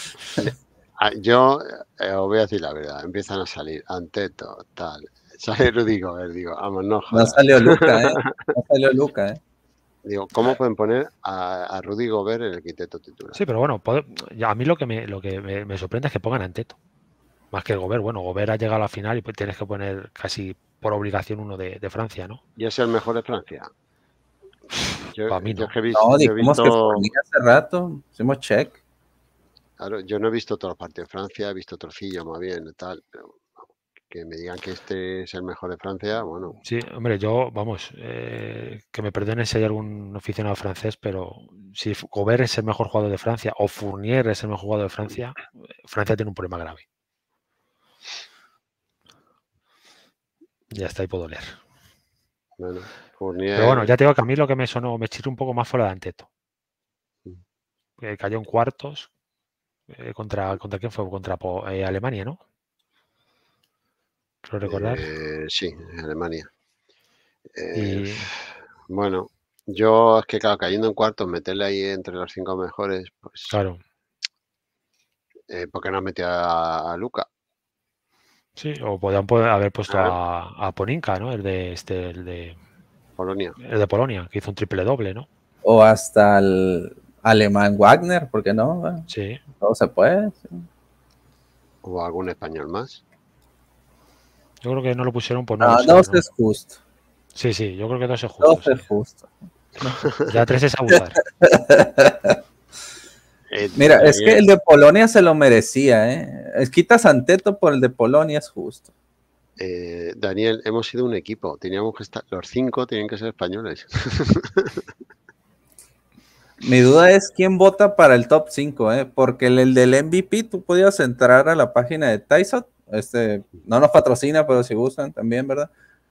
Yo os voy a decir la verdad, empiezan a salir Anteto, tal. Sale Rudy Gobert, digo, vamos, no
No
jodas.
salió Luca, ¿eh? No salió Luca, ¿eh?
Digo, ¿cómo pueden poner a Rudy Gobert en el quinteto titular?
Sí, pero bueno, ya a mí lo que me sorprende es que pongan a Anteto, más que Gobert. Bueno, Gobert ha llegado a la final y pues tienes que poner casi por obligación uno de Francia, ¿no?
¿Y es el mejor de Francia? Yo,
Para mí
yo,
no.
es que
No,
yo he
dijimos que
visto,
Fournier hace rato. Hicimos check.
claro, yo no he visto todos los partidos de Francia, he visto trocillos más bien y tal, pero que me digan que este es el mejor de Francia, bueno,
Sí, hombre, yo, vamos, que me perdone si hay algún aficionado francés, pero si Gobert es el mejor jugador de Francia o Fournier es el mejor jugador de Francia, Francia tiene un problema grave. Ya está, y puedo leer.
bueno,
Pero bueno,
Fournier,
ya te digo que a mí lo que me sonó, me chirrió un poco más fue lo de Anteto. Que cayó en cuartos. ¿Contra quién fue? Contra Alemania, ¿no? Creo recordar.
sí, Alemania.
Y
Bueno, yo es que claro, cayendo en cuartos, meterle ahí entre los 5 mejores, pues,
claro,
¿por qué no metió a Luka?
sí, o podían haber puesto
A
a Poninka, ¿no?
Polonia.
El de Polonia, que hizo un triple doble, ¿no?
O hasta el alemán Wagner, ¿por qué no? Bueno,
Sí.
todo se puede. Sí.
O algún español más.
Yo creo que no lo pusieron por no
No,
abusar,
dos
¿no?
es justo.
Sí, sí, yo creo que dos es justo,
Dos
sí.
es justo.
Ya tres es abusar.
Mira, es que
Daniel,
el de Polonia se lo merecía, ¿eh? Quitas Anteto por el de Polonia, es justo.
Daniel, hemos sido un equipo. Teníamos que estar, los 5 tienen que ser españoles.
Mi duda es quién vota para el top 5, ¿eh? Porque el del MVP tú podías entrar a la página de Tyson, no nos patrocina, pero si gustan también, ¿verdad?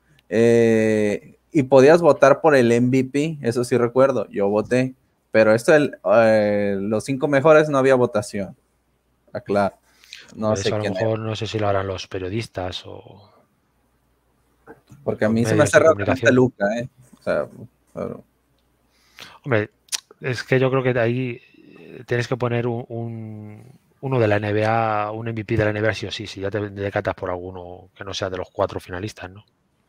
Y podías votar por el MVP, eso sí recuerdo, yo voté, pero los 5 mejores no había votación, aclaro, no
Hombre,
sé
eso a lo
quién era,
mejor no sé si lo harán los periodistas o
porque a
los
mí se me
medios
hace
de
raro que no esté
comunicación.
Luca, ¿eh? O sea, pero,
Hombre, es que yo creo que de ahí tienes que poner uno de la NBA, un MVP de la NBA sí o sí, si ya te decatas por alguno que no sea de los 4 finalistas, ¿no?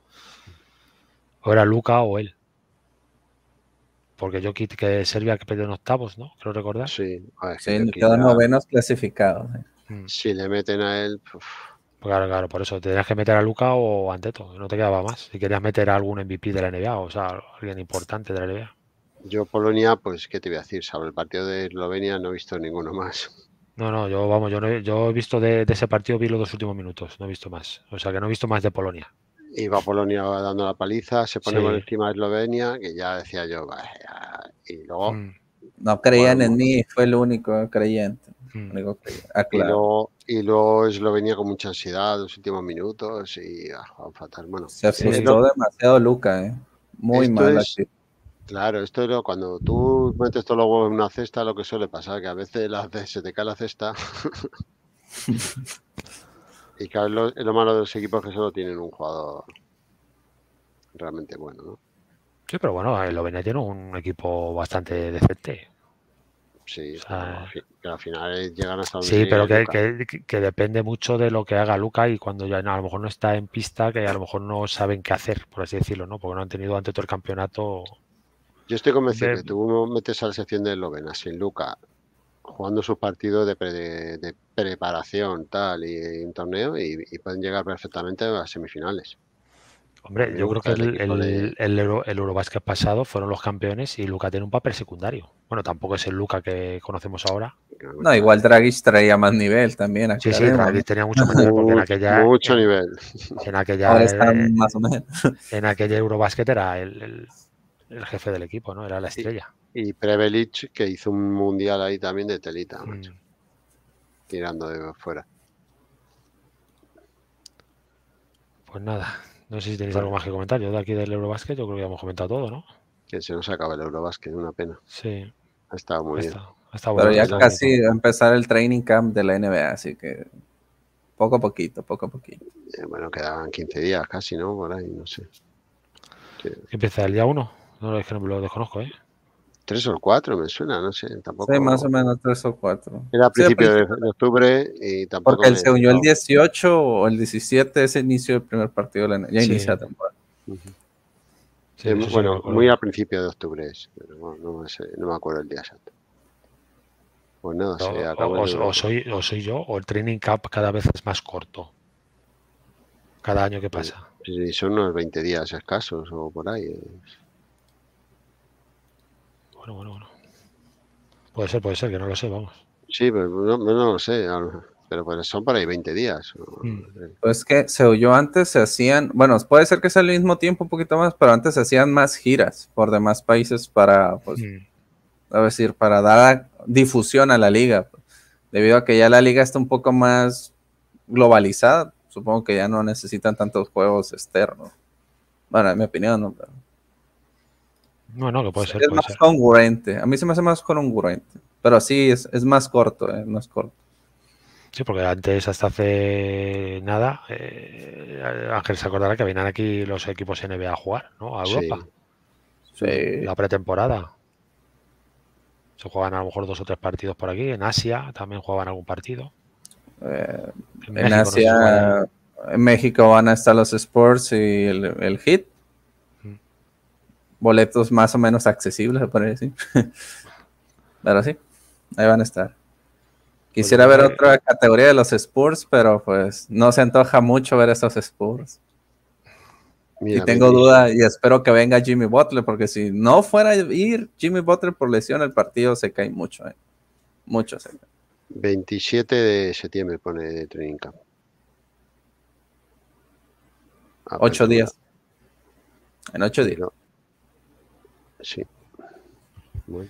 O era Luca o él. Porque Jokic que Serbia que perdió en octavos, ¿no? Creo recordar.
Sí, a ver, que
sí,
Jokic
quedan
ya,
novenos clasificados, ¿eh?
si le meten a él,
Claro, claro, por eso tenías que meter a Luca o a Anteto, no te quedaba más. Si querías meter a algún MVP de la NBA, o sea, alguien importante de la NBA.
yo Polonia, pues, ¿qué te voy a decir? Sobre el partido de Eslovenia no he visto ninguno más.
No, no, yo vamos, yo he visto de ese partido, vi los 2 últimos minutos, no he visto más. O sea, que no he visto más de Polonia.
Iba Polonia dando la paliza, se pone por
Sí.
encima de Eslovenia, que ya decía yo, vaya, y luego,
Mm,
No creían en
bueno,
mí, fue el único creyente.
mm.
Claro.
y luego Eslovenia con mucha ansiedad los últimos minutos y fatal. Bueno,
Se frustró demasiado Luca, ¿eh? Muy
esto
mal
es,
aquí.
claro, esto es cuando tú metes todo luego en una cesta, lo que suele pasar, que a veces se te cae la cesta y claro, es lo malo de los equipos que solo tienen un jugador realmente bueno, ¿no?
Sí, pero bueno, Eslovenia tiene un equipo bastante decente.
Sí,
O
pero
sea,
que al final llegan hasta donde
sí, pero
llegue
que,
Luka.
que depende mucho de lo que haga Luca y cuando ya a lo mejor no está en pista, que a lo mejor no saben qué hacer, por así decirlo, ¿no? Porque no han tenido ante todo el campeonato.
Yo estoy convencido
Ve-
que tú metes a la sección de Eslovenia sin Luka jugando sus partidos de preparación tal y un torneo y pueden llegar perfectamente a las semifinales.
Hombre,
Me
yo creo
gusta
que
el equipo de...
el Eurobásquet pasado fueron los campeones y Luka tiene un papel secundario. Bueno, tampoco es el Luka que conocemos ahora.
No, igual Dragic traía más nivel también,
Sí, sí,
aclaremos,
Dragic
¿no?
tenía mucho más nivel porque
Mucho nivel.
en
Ahora
aquella,
están más o menos.
en aquella Eurobásquet era el jefe del equipo, ¿no? Era la
Y,
estrella.
y Prevelic, que hizo un mundial ahí también de telita, macho,
Mm.
tirando de fuera.
Pues nada, no sé si tenéis
Bueno,
algo más que comentar. Yo de aquí del Eurobásquet yo creo que ya hemos comentado todo, ¿no?
que se nos acaba el Eurobásquet, una pena.
Sí,
Ha estado muy bien.
ha estado
Pero
bueno, ha
ya
estado
casi
bonito.
va a empezar el training camp de la NBA, así que poco a poquito, poco a poquito.
Bueno, quedaban 15 días casi, ¿no? Por ahí, no sé. Sí.
Empieza el día 1. No, es que no me lo desconozco, ¿eh?
3 o 4 me suena, no sé,
Sí, más o
tampoco.
menos 3 o 4.
Era a
Sí, al
principios
principio,
de octubre y tampoco
porque
me he
según yo el
fijado.
18 o el 17 es el inicio del primer partido de la NBA. Ya
Sí,
inicia la temporada.
Ujú.
sí, eso sí que me
Bueno,
acuerdo.
muy a principios de octubre es, pero no me sé, no me acuerdo el día exacto. Pues nada, se acabó el Euro.
O soy yo, o el training camp cada vez es más corto. Cada año que
Pues,
pasa.
si son unos 20 días escasos o por ahí.
Bueno. Puede ser, que no lo sé, vamos.
Sí, pero no lo sé, pero pues son por ahí 20 días.
Pues que se oyó antes, se hacían, bueno, puede ser que sea al mismo tiempo, un poquito más, pero antes se hacían más giras por demás países para, pues, es decir, para dar difusión a la liga, debido a que ya la liga está un poco más globalizada, supongo que ya no necesitan tantos juegos externos. Bueno, en mi opinión, ¿no? Pero
No, que puede ser,
es
puede
más
ser.
congruente, a mí se me hace más congruente, pero sí, es más corto, más corto.
Sí, porque antes, hasta hace nada, Ángel se acordará que venían aquí los equipos NBA a jugar, ¿no? A Europa.
Sí.
La pretemporada. Se juegan a lo mejor 2 o 3 partidos por aquí. En Asia también jugaban algún partido. En
En
México no sé si se juega allí.
Asia, en México van a estar los Sports y el Heat. Boletos más o menos accesibles, se puede decir. Pero sí, ahí van a estar.
Pues
Quisiera ver otra categoría de los Spurs, pero pues no se antoja mucho ver esos Spurs.
Mira,
Y tengo duda y espero que venga Jimmy Butler, porque si no fuera a ir Jimmy Butler por lesión, el partido se cae mucho. Mucho se cae.
27 de septiembre pone Training Camp.
8 días. En 8 días.
Sí. Bueno.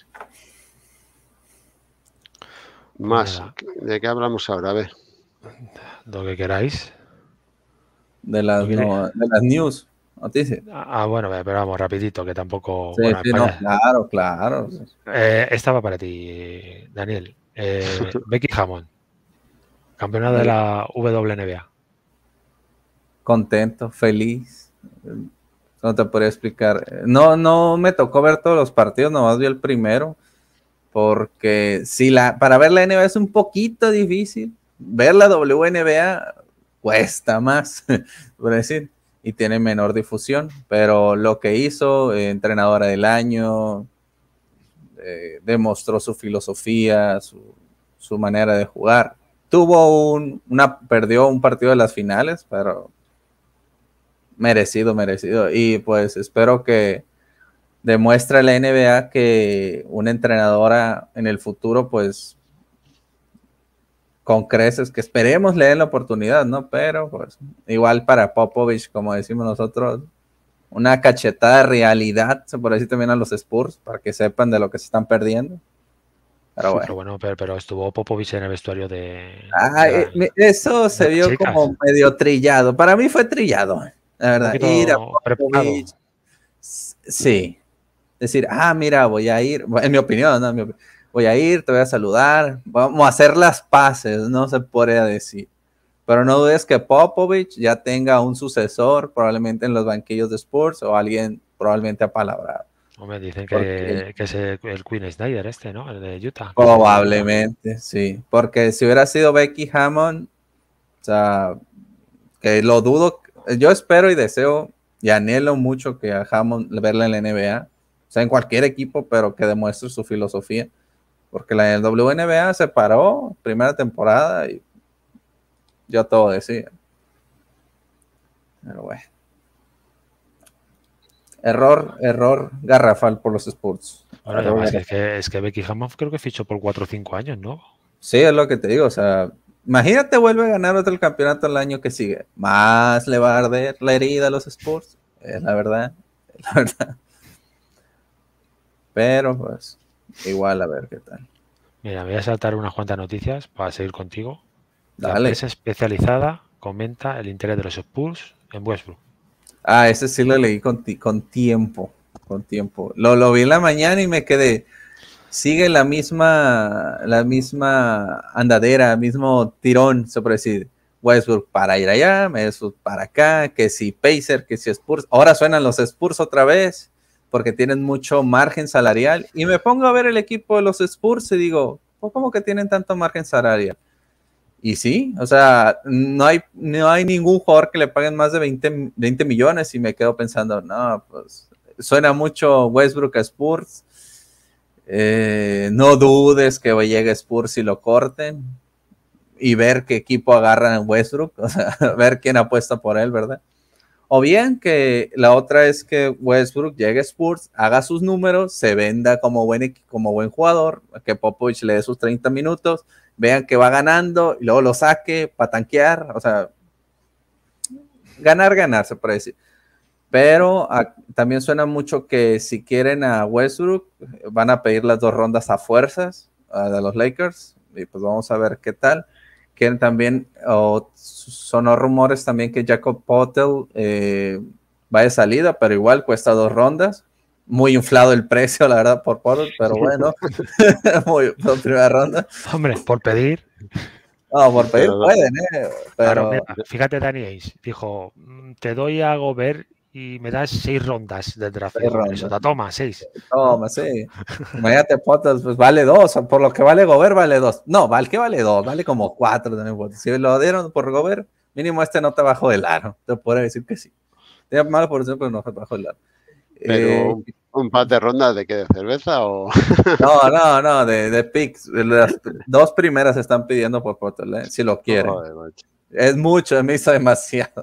Más, ¿de qué hablamos ahora? A ver.
Lo que queráis.
De las news, noticias.
Bueno, pero vamos, rapidito, que tampoco...
Sí,
bueno,
sí, no, claro.
Esta va para ti, Daniel. Becky Hammond, campeona de la WNBA.
Contento, feliz. No te podría explicar. No me tocó ver todos los partidos, nomás vi el primero. Porque para ver la NBA es un poquito difícil. Ver la WNBA cuesta más, por decir, y tiene menor difusión. Pero lo que hizo, entrenadora del año, demostró su filosofía, su manera de jugar. Perdió un partido de las finales, pero merecido. Y pues espero que demuestre la NBA que una entrenadora en el futuro, pues, con creces, que esperemos le den la oportunidad, ¿no? Pero, pues, igual para Popovich, como decimos nosotros, una cachetada de realidad, se puede decir también a los Spurs, para que sepan de lo que se están perdiendo. Pero bueno.
Pero estuvo Popovich en el vestuario de
eso se vio
chicas.
como medio trillado. Para mí fue trillado, la verdad. Ir a Popovich, sí. Decir, mira, voy a ir, en mi opinión, ¿no? Voy a ir, te voy a saludar, vamos a hacer las paces, no se podría decir. Pero no dudes que Popovich ya tenga un sucesor, probablemente en los banquillos de Spurs, o alguien probablemente apalabrado.
Me dicen que es el Quinn Snyder ¿no? El de Utah.
Probablemente, sí. Porque si hubiera sido Becky Hammond, o sea, que lo dudo, yo espero y deseo y anhelo mucho que a Hammond verla en la NBA, o sea, en cualquier equipo, pero que demuestre su filosofía. Porque la WNBA se paró primera temporada y yo todo decía. Pero bueno. Error garrafal por los Spurs.
Bueno, además es que Becky Hammond creo que fichó por 4 o 5 años, ¿no?
Sí, es lo que te digo, o sea, imagínate vuelve a ganar otro campeonato el año que sigue. Más le va a arder la herida a los Spurs, es la verdad, es la verdad. Pero pues, igual a ver qué tal.
Mira, me voy a saltar unas cuantas noticias para seguir contigo. La
Dale.
empresa especializada comenta el interés de los Spurs en Westbrook.
Ah, ese sí lo leí con tiempo, con tiempo. Lo vi en la mañana y me quedé. Sigue la misma andadera, mismo tirón, se puede decir. Westbrook para ir allá, Westbrook para acá, que si Pacers, que si Spurs. Ahora suenan los Spurs otra vez, porque tienen mucho margen salarial. Y me pongo a ver el equipo de los Spurs y digo, ¿cómo que tienen tanto margen salarial? Y sí, o sea, no hay ningún jugador que le paguen más de 20 millones y me quedo pensando, no, pues suena mucho Westbrook a Spurs. No dudes que llegue Spurs y lo corten y ver qué equipo agarran en Westbrook, o sea, ver quién apuesta por él, ¿verdad? O bien que la otra es que Westbrook llegue a Spurs, haga sus números, se venda como buen jugador, que Popovich le dé sus 30 minutos, vean que va ganando y luego lo saque para tanquear, o sea, ganar, se puede decir. Pero también suena mucho que si quieren a Westbrook, van a pedir las 2 rondas a fuerzas de los Lakers, y pues vamos a ver qué tal. Quieren también, sonó rumores también que Jakob Poeltl va de salida, pero igual cuesta 2 rondas. Muy inflado el precio, la verdad, por Poeltl, pero bueno, por primera ronda.
Hombre, por pedir.
No, por pedir pueden, pero...
Claro, mira, fíjate, Danny Ainge dijo, te doy a Gobert y me das 6 rondas del draft. Eso te toma, 6.
Toma, sí. Imagínate, Poeltl, pues vale 2, por lo que vale Gobert vale 2. No, ¿qué vale 2? Vale como 4 también. Si lo dieron por Gobert, mínimo no te bajó del aro. Te podría decir que sí. Tiene malo por eso, pero no te bajó del aro.
Pero un par de rondas de qué, de cerveza o...
No, de picks. Las 2 primeras están pidiendo por Poeltl, si lo quieren. Joder, es mucho, me hizo demasiado.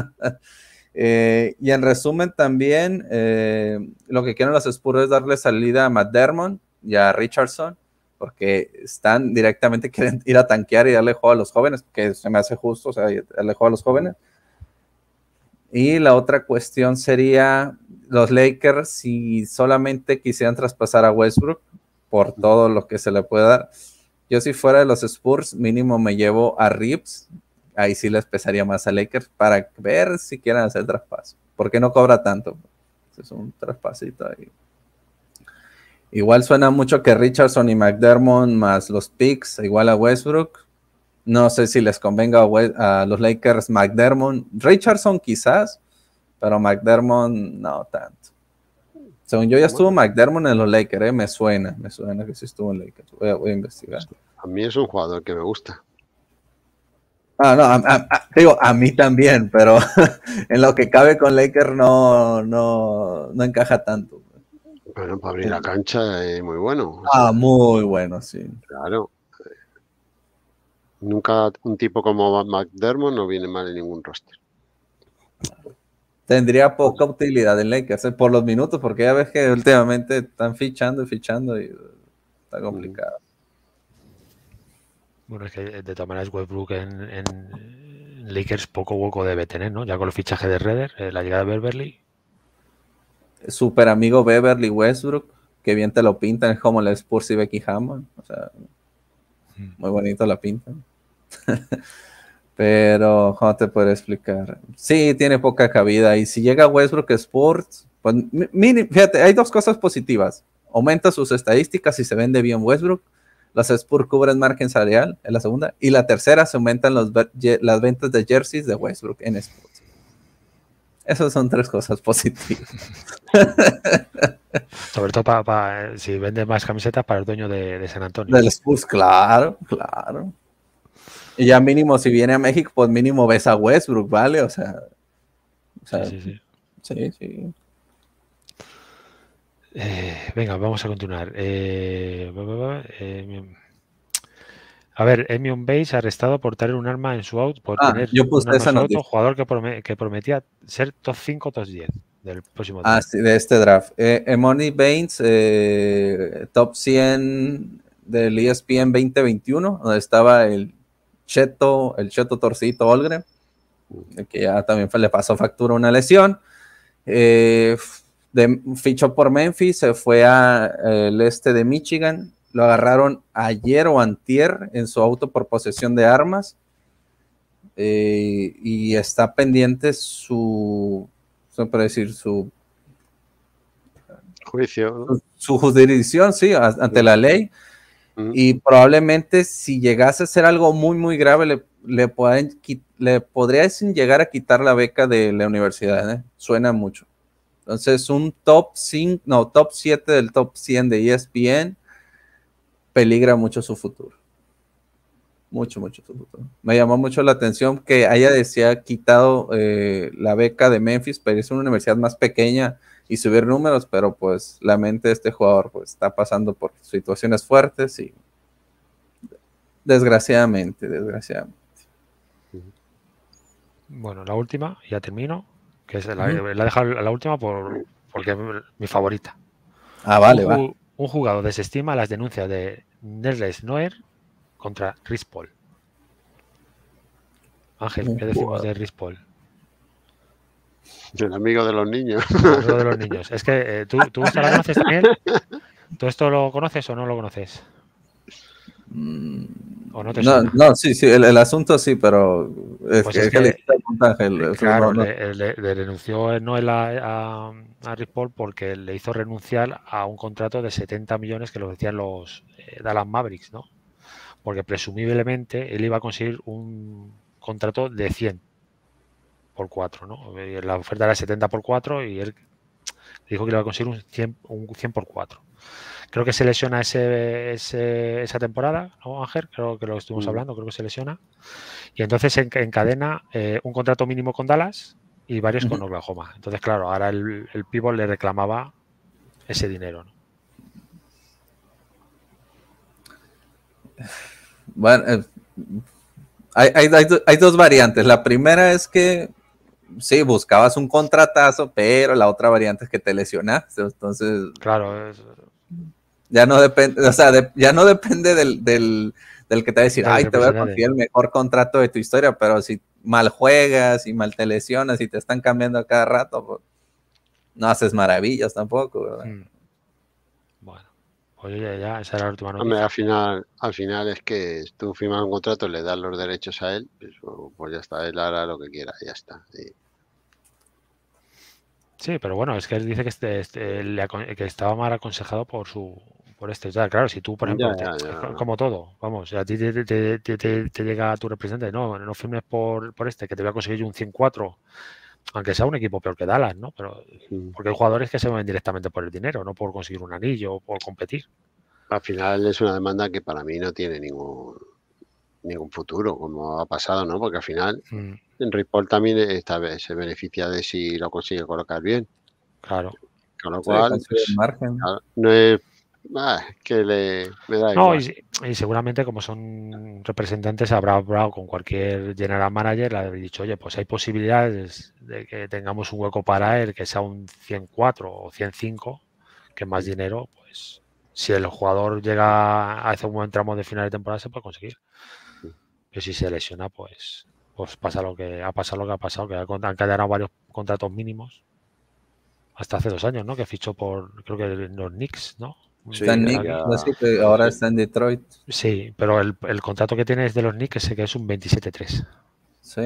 Y en resumen también, lo que quieren los Spurs es darle salida a McDermott y a Richardson, porque quieren ir a tanquear y darle juego a los jóvenes, que se me hace justo, o sea, darle juego a los jóvenes. Y la otra cuestión sería los Lakers, si solamente quisieran traspasar a Westbrook por todo lo que se le puede dar. Yo si fuera de los Spurs, mínimo me llevo a Reeves. Ahí sí les pesaría más a Lakers para ver si quieren hacer traspaso. ¿Por qué no cobra tanto? Es un traspasito ahí. Igual suena mucho que Richardson y McDermott más los picks igual a Westbrook. No sé si les convenga a los Lakers McDermott. Richardson quizás, pero McDermott no tanto. Según yo ya estuvo McDermott en los Lakers, me suena que sí estuvo en Lakers. Voy a investigar.
A mí es un jugador que me gusta.
Digo, a mí también, pero en lo que cabe con Lakers no encaja tanto.
Bueno, para abrir la cancha es muy bueno.
Muy bueno, sí.
Claro. Nunca un tipo como McDermott no viene mal en ningún roster.
Tendría poca utilidad en Lakers por los minutos, porque ya ves que últimamente están fichando y está complicado.
Bueno, es que de todas maneras Westbrook en Lakers poco hueco debe tener, ¿no? Ya con el fichaje de Redder, la llegada de Beverly.
Super amigo Beverly Westbrook, que bien te lo pintan, es como el Spurs y Becky Hammond. O sea, muy bonito la pintan. Pero, ¿cómo te puedo explicar? Sí, tiene poca cabida. Y si llega Westbrook Sports, pues, fíjate, hay 2 cosas positivas. Aumenta sus estadísticas y se vende bien Westbrook. Los Spurs cubren margen salarial, en la segunda. Y la tercera, se aumentan las ventas de jerseys de Westbrook en Sports. Esas son 3 cosas positivas.
Sobre todo si vende más camisetas para el dueño de San Antonio.
Del Spurs, claro. Y ya mínimo, si viene a México, pues mínimo ves a Westbrook, ¿vale? O sea sí.
Venga, vamos a continuar. A ver, Emion Bates arrestado por tener un arma en su auto, por tener
yo puse esa
noticia. Jugador que prometía ser top 5 top 10. del próximo draft.
Sí, de este draft. Emoni Baines, top 100 del ESPN 2021, donde estaba el Cheto Torcito Olgren, que ya también le pasó factura una lesión. Fichó por Memphis, se fue al este de Michigan. Lo agarraron ayer o antier en su auto por posesión de armas. Y está pendiente su
juicio, ¿no?
Su jurisdicción, sí, ante la ley. Y probablemente si llegase a ser algo muy, muy grave, le podría llegar a quitar la beca de la universidad, ¿eh? Suena mucho. Entonces, un top 7 del top 100 de ESPN peligra mucho su futuro. Mucho su futuro. Me llamó mucho la atención que haya quitado la beca de Memphis, pero es una universidad más pequeña y subir números, pero pues la mente de este jugador pues está pasando por situaciones fuertes y desgraciadamente.
Bueno, la última, ya termino, que es la he dejado la última porque es mi favorita.
Vale,
un jugador desestima las denuncias de Nerles Noer contra Chris Paul. Ángel, ¿qué decimos de Chris Paul?
El amigo de los niños.
El amigo de los niños. Es que ¿tú esta la conoces también? ¿Tú esto lo conoces o no lo conoces? ¿O no te suena?
No, sí, el asunto sí, pero
pues claro, le denunció Noel a Chris Paul porque le hizo renunciar a un contrato de 70 millones que lo decían los Dallas Mavericks, ¿no? Porque presumiblemente él iba a conseguir un contrato de 100 por 4, ¿no? La oferta era 70 por 4 y él dijo que iba a conseguir un 100 por 4. Creo que se lesiona esa temporada, ¿no, Ángel? Creo que lo estuvimos hablando, creo que se lesiona. Y entonces encadena un contrato mínimo con Dallas y varios con Oklahoma. Entonces, claro, ahora el pívot le reclamaba ese dinero, ¿no?
Bueno, hay dos variantes. La primera es que sí, buscabas un contratazo, pero la otra variante es que te lesionaste. Entonces,
claro,
ya no depende, o sea, ya no depende del que te va a decir, ay, te voy a conseguir el mejor contrato de tu historia, pero si mal juegas y mal te lesionas y te están cambiando a cada rato, pues, no haces maravillas tampoco, ¿verdad?
Bueno, pues ya, esa era la última noticia.
Hombre, al final es que tú firmas un contrato, le das los derechos a él, pues ya está, él hará lo que quiera, ya está.
Sí, pero bueno, es que él dice que estaba mal aconsejado por este. Claro, si tú, por ejemplo, como todo, vamos, a ti te llega a tu representante, no firmes por este, que te voy a conseguir un 104, aunque sea un equipo peor que Dallas, ¿no? Pero porque hay jugadores que se mueven directamente por el dinero, no por conseguir un anillo o por competir.
Al final es una demanda que para mí no tiene ningún futuro, como ha pasado, ¿no? Porque al final Rick Paul también esta vez se beneficia de si lo consigue colocar bien.
Claro.
Con lo cual,
pues, margen.
No es que me da igual.
Y seguramente como son representantes habrá hablado con cualquier general manager, le habrá dicho, oye, pues hay posibilidades de que tengamos un hueco para él, que sea un 104 o 105, que más dinero, pues si el jugador llega a hacer un buen tramo de final de temporada se puede conseguir. Pero si se lesiona, pues pasa lo que ha pasado, que han cadenado varios contratos mínimos hasta hace 2 años, ¿no? Que fichó por, creo que los Knicks, ¿no?
Sí, ahora está en Detroit.
Sí, pero el contrato que tiene es de los Knicks, que es un 27-3.
Sí.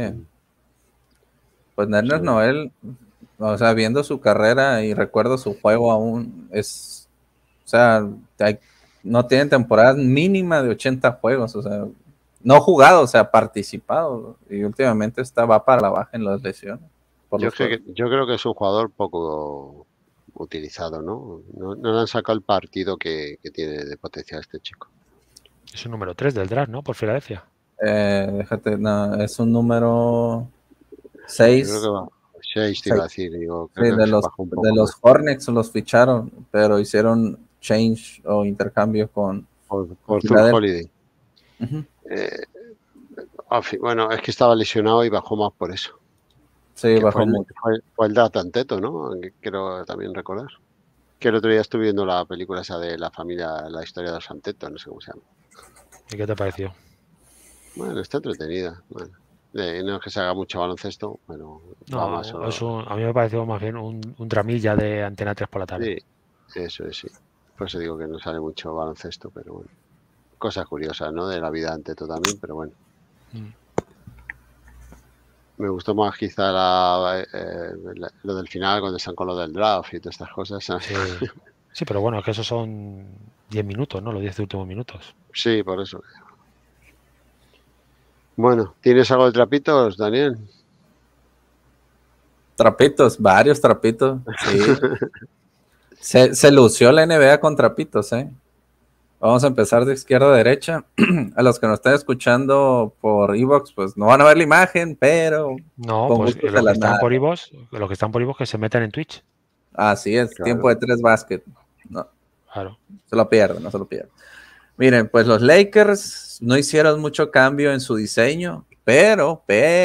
Pues Nerles Noel, o sea, viendo su carrera y recuerdo su juego aún, o sea, no tiene temporada mínima de 80 juegos, o sea, no jugado, o sea, participado, y últimamente va para la baja en las lesiones.
Yo creo que es un jugador poco utilizado, ¿no? No le han sacado el partido que tiene de potencial este chico.
Es un número 3 del draft, ¿no? Por Filadelfia.
Déjate, no, es un número 6.
Creo que va 6, te iba a decir. Digo,
sí, de los Hornets los ficharon, pero hicieron change o intercambio con
Holiday. Bueno, es que estaba lesionado y bajó más por eso.
Sí,
que
bajó mucho.
fue el de Atanteto, ¿no? Que quiero también recordar. Que el otro día estuve viendo la película esa de la familia, la historia de los Anteto, no sé cómo se llama.
¿Y qué te pareció?
Bueno, está entretenida. Bueno, no es que se haga mucho baloncesto, pero va más
No,
solo.
a mí me pareció más bien un dramilla de Antena 3 por la tarde.
Sí, eso es, sí. Por eso digo que no sale mucho baloncesto, pero bueno. Cosas curiosas, ¿no? De la vida Anteto también, pero bueno.
Mm.
Me gustó más quizá lo del final, cuando están con lo del draft y todas estas cosas. ¿Sabes?
Sí. Sí, pero bueno, es que esos son 10 minutos, ¿no? Los 10 últimos minutos.
Sí, por eso. Bueno, ¿tienes algo de trapitos, Daniel?
Trapitos, varios trapitos, sí. Se lució la NBA con trapitos, ¿eh? Vamos a empezar de izquierda a derecha. A los que nos están escuchando por Evox, pues no van a ver la imagen, pero
No,
con
pues
gusto se
los que
las
están por
narro.
iVoox, los que están por iVoox que se metan en Twitch.
Así es, tiempo de
Claro.
3 básquet. No,
Claro.
se lo pierden, no se lo pierden. Miren, pues los Lakers no hicieron mucho cambio en su diseño, pero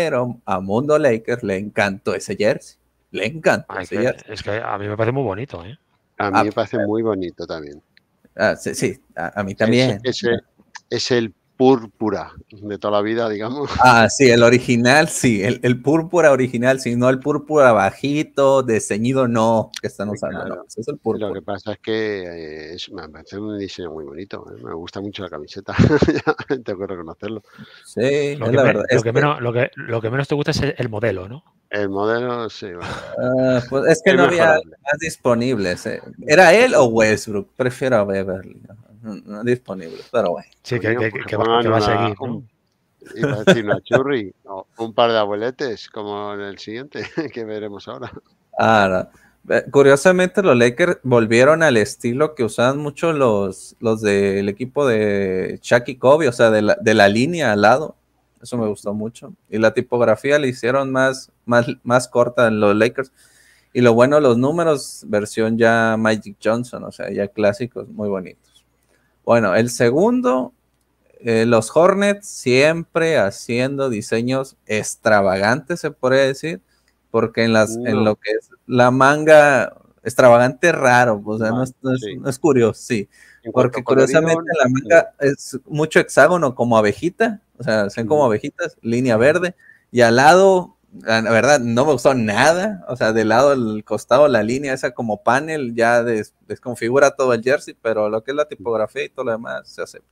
a Mundo Lakers le encantó ese jersey. Le encantó
Ay,
ese jersey.
es que a mí me parece muy bonito, ¿eh?
A mí
Ah,
me parece muy bonito también.
sí, sí, a mí
Ese,
también.
ese es el púrpura de toda la vida, digamos.
Sí, el original, sí, el púrpura original, sí, no el púrpura bajito, de ceñido, no, que están usando, no,
Claro.
ese es el
Lo que
púrpura.
pasa es que me parece un diseño muy bonito. Me gusta mucho la camiseta. Tengo que reconocerlo.
Sí, es la verdad. Es que,
Lo que menos te gusta es el modelo, ¿no?
El modelo, sí, bueno,
pues es que
es
no había
mejorable.
más disponibles. ¿Era él o Westbrook? Prefiero a Beverly. No disponibles, pero bueno.
Sí,
Coño, pues
que va a seguir, ¿no?
iba a decir una churri, o un par de abueletes, como en el siguiente, que veremos ahora.
No. Curiosamente, los Lakers volvieron al estilo que usaban mucho los del equipo de Shaq y Kobe, o sea, de la línea al lado. Eso me gustó mucho. Y la tipografía la hicieron más corta en los Lakers. Y lo bueno, los números, versión ya Magic Johnson, o sea, ya clásicos, muy bonitos. Bueno, el segundo, los Hornets siempre haciendo diseños extravagantes, se podría decir, porque en
No,
lo que es la manga, extravagante raro, o sea,
vale, sí.
no es curioso, sí,
En cuanto a
porque
colorido,
curiosamente la
no.
manga es mucho hexágono como abejita, o sea, son como abejitas, línea verde, y al lado, la verdad, no me gustó nada, o sea, del lado del costado, la línea esa como panel ya desconfigura todo el jersey, pero lo que es la tipografía y todo lo demás se acepta.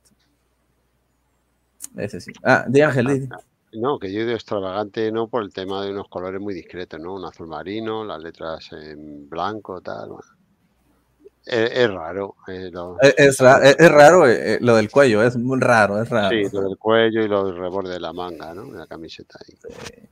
Ese sí. De Ángel.
No, que yo digo extravagante no por el tema de unos colores muy discretos, ¿no? Un azul marino, las letras en blanco, tal. Bueno. Es raro.
Es raro lo del cuello, es muy raro, es raro.
Sí, lo del cuello y los rebordes de la manga, ¿no? De la camiseta ahí.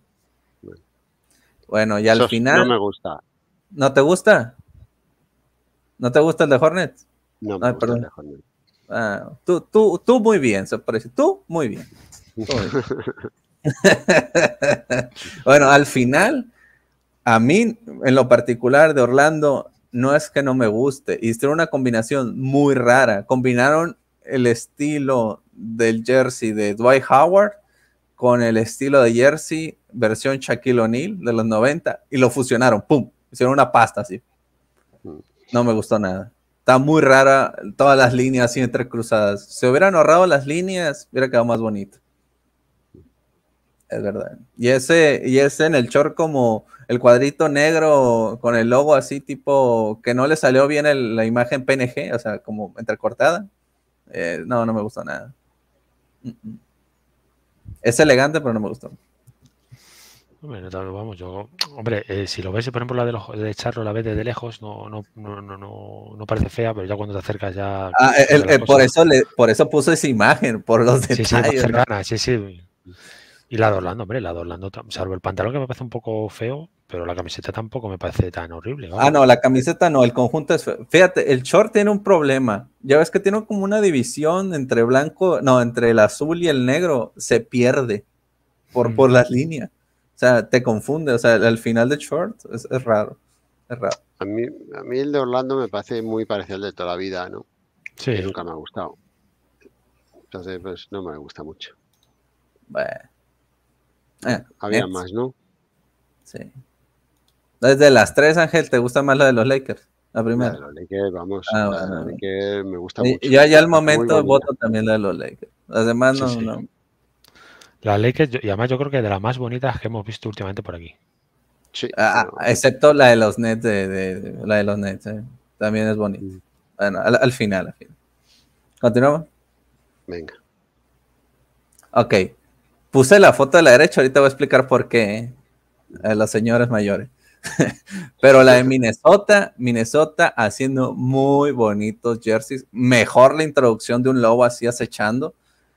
Bueno, y al
Eso no
final,
me gusta.
¿no te gusta? ¿No te gusta el de Hornets?
No me
Ay,
gusta el
perdón.
de Hornet.
Tú muy bien, se parece. Tú muy bien. Tú muy bien. Bueno, al final, a mí, en lo particular de Orlando, no es que no me guste. Hicieron una combinación muy rara. Combinaron el estilo del jersey de Dwight Howard con el estilo de jersey versión Shaquille O'Neal de los 90 y lo fusionaron. ¡Pum! Hicieron una pasta así. No me gustó nada. Está muy rara todas las líneas así entrecruzadas. Se hubieran ahorrado las líneas, hubiera quedado más bonito. Es verdad. Y ese en el short como el cuadrito negro con el logo así tipo que no le salió bien la imagen PNG, o sea, como entrecortada. No me gustó nada. Es elegante, pero no me gustó.
Hombre, vamos, hombre, si lo ves, por ejemplo, de echarlo la vez desde lejos, no parece fea, pero ya cuando te acercas ya
Por eso puse esa imagen, por los
sí, más
detalles.
cercana, sí. Y la de Orlando, hombre, salvo el pantalón que me parece un poco feo, pero la camiseta tampoco me parece tan horrible. Vamos.
No, la camiseta no, el conjunto es feo. Fíjate, el short tiene un problema. Ya ves que tiene como una división entre entre el azul y el negro. Se pierde por las líneas. O sea, te confunde. O sea, al final del short es raro. Es raro.
A mí el de Orlando me parece muy parecido al de toda la vida, ¿no?
Sí.
Y nunca me ha gustado. Entonces, pues no me gusta mucho.
Bueno.
Había más, ¿no?
Sí. Desde las tres, Ángel, ¿te gusta más la de los Lakers? La primera.
La de los Lakers, vamos,
Ah,
la
bueno,
de los
bueno.
Lakers me gusta mucho.
Yo allá al
Muy
momento
bonita.
voto también la de los Lakers. Las demás
Sí,
no,
sí.
no.
La Lakers, y además yo creo que de las más bonitas que hemos visto últimamente por aquí.
Sí,
Excepto la de los Nets, la de los Nets, también es bonita. Bueno, al final. ¿Continuamos?
Venga.
Ok. Puse la foto de la derecha, ahorita voy a explicar por qué, a los señores mayores. Pero la de Minnesota haciendo muy bonitos jerseys. Mejor la introducción de un lobo así acechando.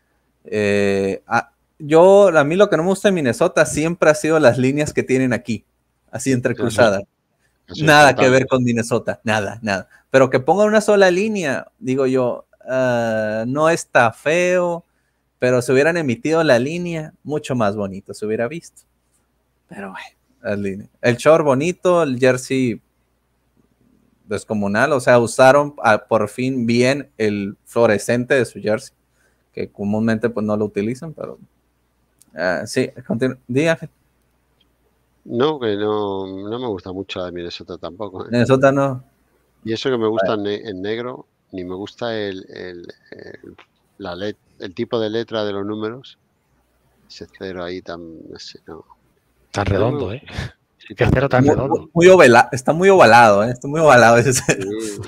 A mí lo que no me gusta de Minnesota siempre ha sido las líneas que tienen aquí, así entrecruzadas. Nada que ver con Minnesota, nada. Pero que pongan una sola línea, digo yo, no está feo, pero si hubieran emitido la línea, mucho más bonito se hubiera visto. Pero bueno, las líneas. El short bonito, el jersey descomunal, o sea, usaron por fin bien el fluorescente de su jersey, que comúnmente pues no lo utilizan, pero sí, dígame.
No, que no me gusta mucho la de Minnesota tampoco.
Minnesota no.
Y eso que me gusta en negro, ni me gusta el tipo de letra de los números. Ese cero ahí no sé, no.
Tan redondo, ¿eh?
Sí,
Qué cero tan redondo.
Está muy ovalado, ¿eh? Está muy ovalado ese cero.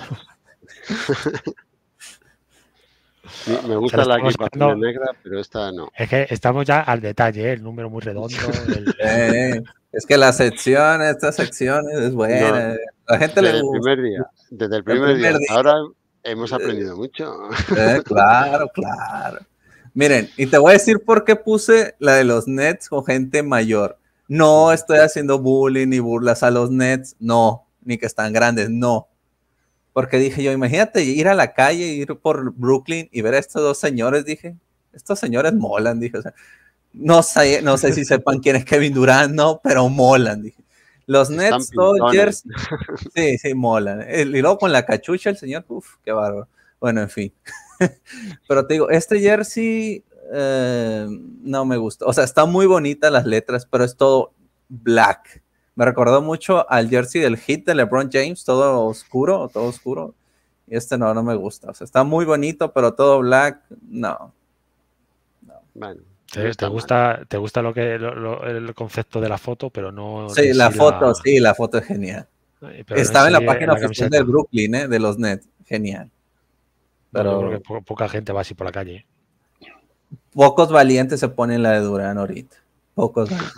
Sí. Me gusta la equipación negra, pero esta no.
Es que estamos ya al detalle, ¿eh? El número muy redondo.
Es que esta sección es buena.
No,
la gente le gusta.
Desde el primer día hasta ahora hemos aprendido mucho.
Claro. Miren, y te voy a decir por qué puse la de los Nets con gente mayor. No estoy haciendo bullying ni burlas a los Nets, no, ni que están grandes, no. Porque dije yo, imagínate ir a la calle, ir por Brooklyn y ver a estos dos señores, dije, estos señores molan, dije, o sea, no sé si sepan quién es Kevin Durant, no, pero molan, dije. Los Nets, todo el jersey, sí, molan. Y luego con la cachucha el señor, qué bárbaro. Bueno, en fin. Pero te digo, este jersey no me gusta. O sea, está muy bonita las letras, pero es todo black. Me recordó mucho al jersey del Heat de LeBron James, todo oscuro. Y este no me gusta. O sea, está muy bonito, pero todo black, no.
Bueno.
¿Te gusta el concepto de la foto, pero no?
Sí, la foto es genial. Estaba en la página oficial del Brooklyn, de los Nets. Genial.
Pero yo creo que poca gente va así por la calle.
Pocos valientes se ponen la de Durán ahorita. Pocos valientes.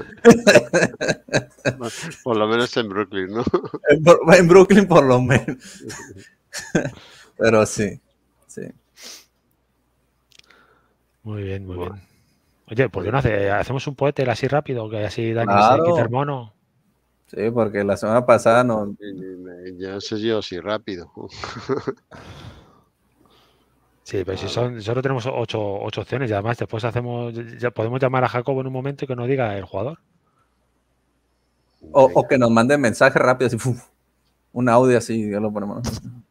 Por lo menos en Brooklyn, ¿no?
En Brooklyn por lo menos. Pero sí.
Muy bien. Oye, ¿por qué no hacemos un poéter así rápido? Que así Dani
Claro.
se quita el mono.
Sí, porque la semana pasada no.
Ya no sé yo si rápido.
Sí, pero si solo tenemos 8 opciones y además después podemos llamar a Jacobo en un momento y que nos diga el jugador.
O que nos manden mensaje rápido, así, un audio así, ya lo ponemos.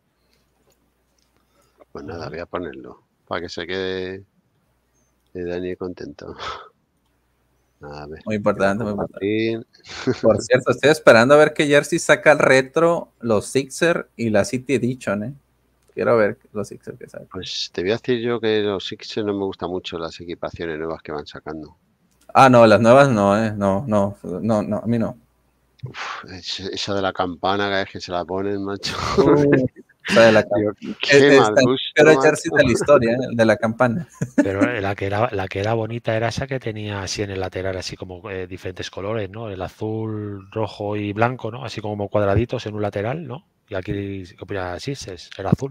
Pues nada, voy a ponerlo para que se quede Dani contento.
Muy importante. Por cierto, estoy esperando a ver qué jersey saca el retro, los Sixer y la City Edition, Quiero ver los Sixers que sacan.
Pues te voy a decir yo que los Sixers no me gustan mucho las equipaciones nuevas que van sacando.
No, las nuevas no, no, a mí no.
Esa de la campana cada vez que se la ponen, macho.
Esa de la campana.
Qué mal gusto,
pero el jersey de la historia, de la campana.
Pero la que era bonita era esa que tenía así en el lateral, así como diferentes colores, ¿no? El azul, rojo y blanco, ¿no? Así como cuadraditos en un lateral, ¿no? Y aquí, ¿qué ponía? Así, era azul.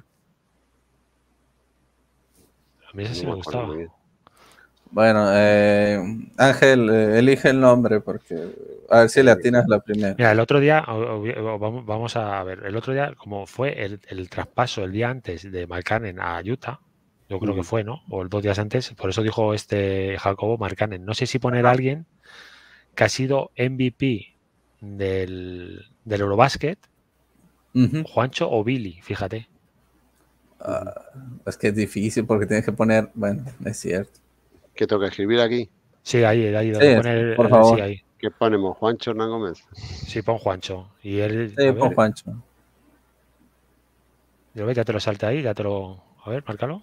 A mí esa sí me gustaba.
Bueno, Ángel, elige el nombre porque a ver si le atinas la primera.
Mira, el otro día, vamos a ver, el otro día, como fue el traspaso el día antes de Markkanen a Utah, yo creo que fue, ¿no? O 2 días antes, por eso dijo Jacobo Markkanen. No sé si poner a alguien que ha sido MVP del Eurobasket, Juancho o Billy, fíjate.
Es que es difícil porque tienes que poner, bueno, es cierto.
¿Qué tengo que escribir aquí?
Sí, ahí donde pone
por favor.
sí, ahí.
¿Qué ponemos? ¿Juancho Hernán Gómez?
Sí, pon Juancho. Y él,
Sí,
a
pon
ver,
Juancho.
ya te lo salta ahí, ya te lo... A ver, márcalo.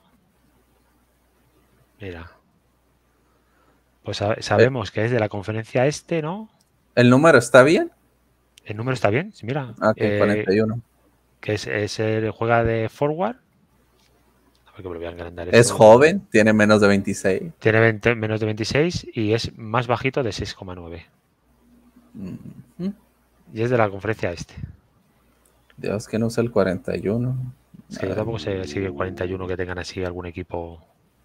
Mira. Pues sabemos que es de la conferencia este, ¿no?
¿El número está bien?
El número está bien, sí, mira.
Ok, 41.
Que juega de forward. A ver que me lo voy a engrandar
Es
esto.
joven, tiene menos de 26.
Tiene menos de 26 y es más bajito de 6,9. Y es de la conferencia este.
Dios, que no usa el 41.
Sí, yo tampoco sé si el 41 que tengan así algún equipo.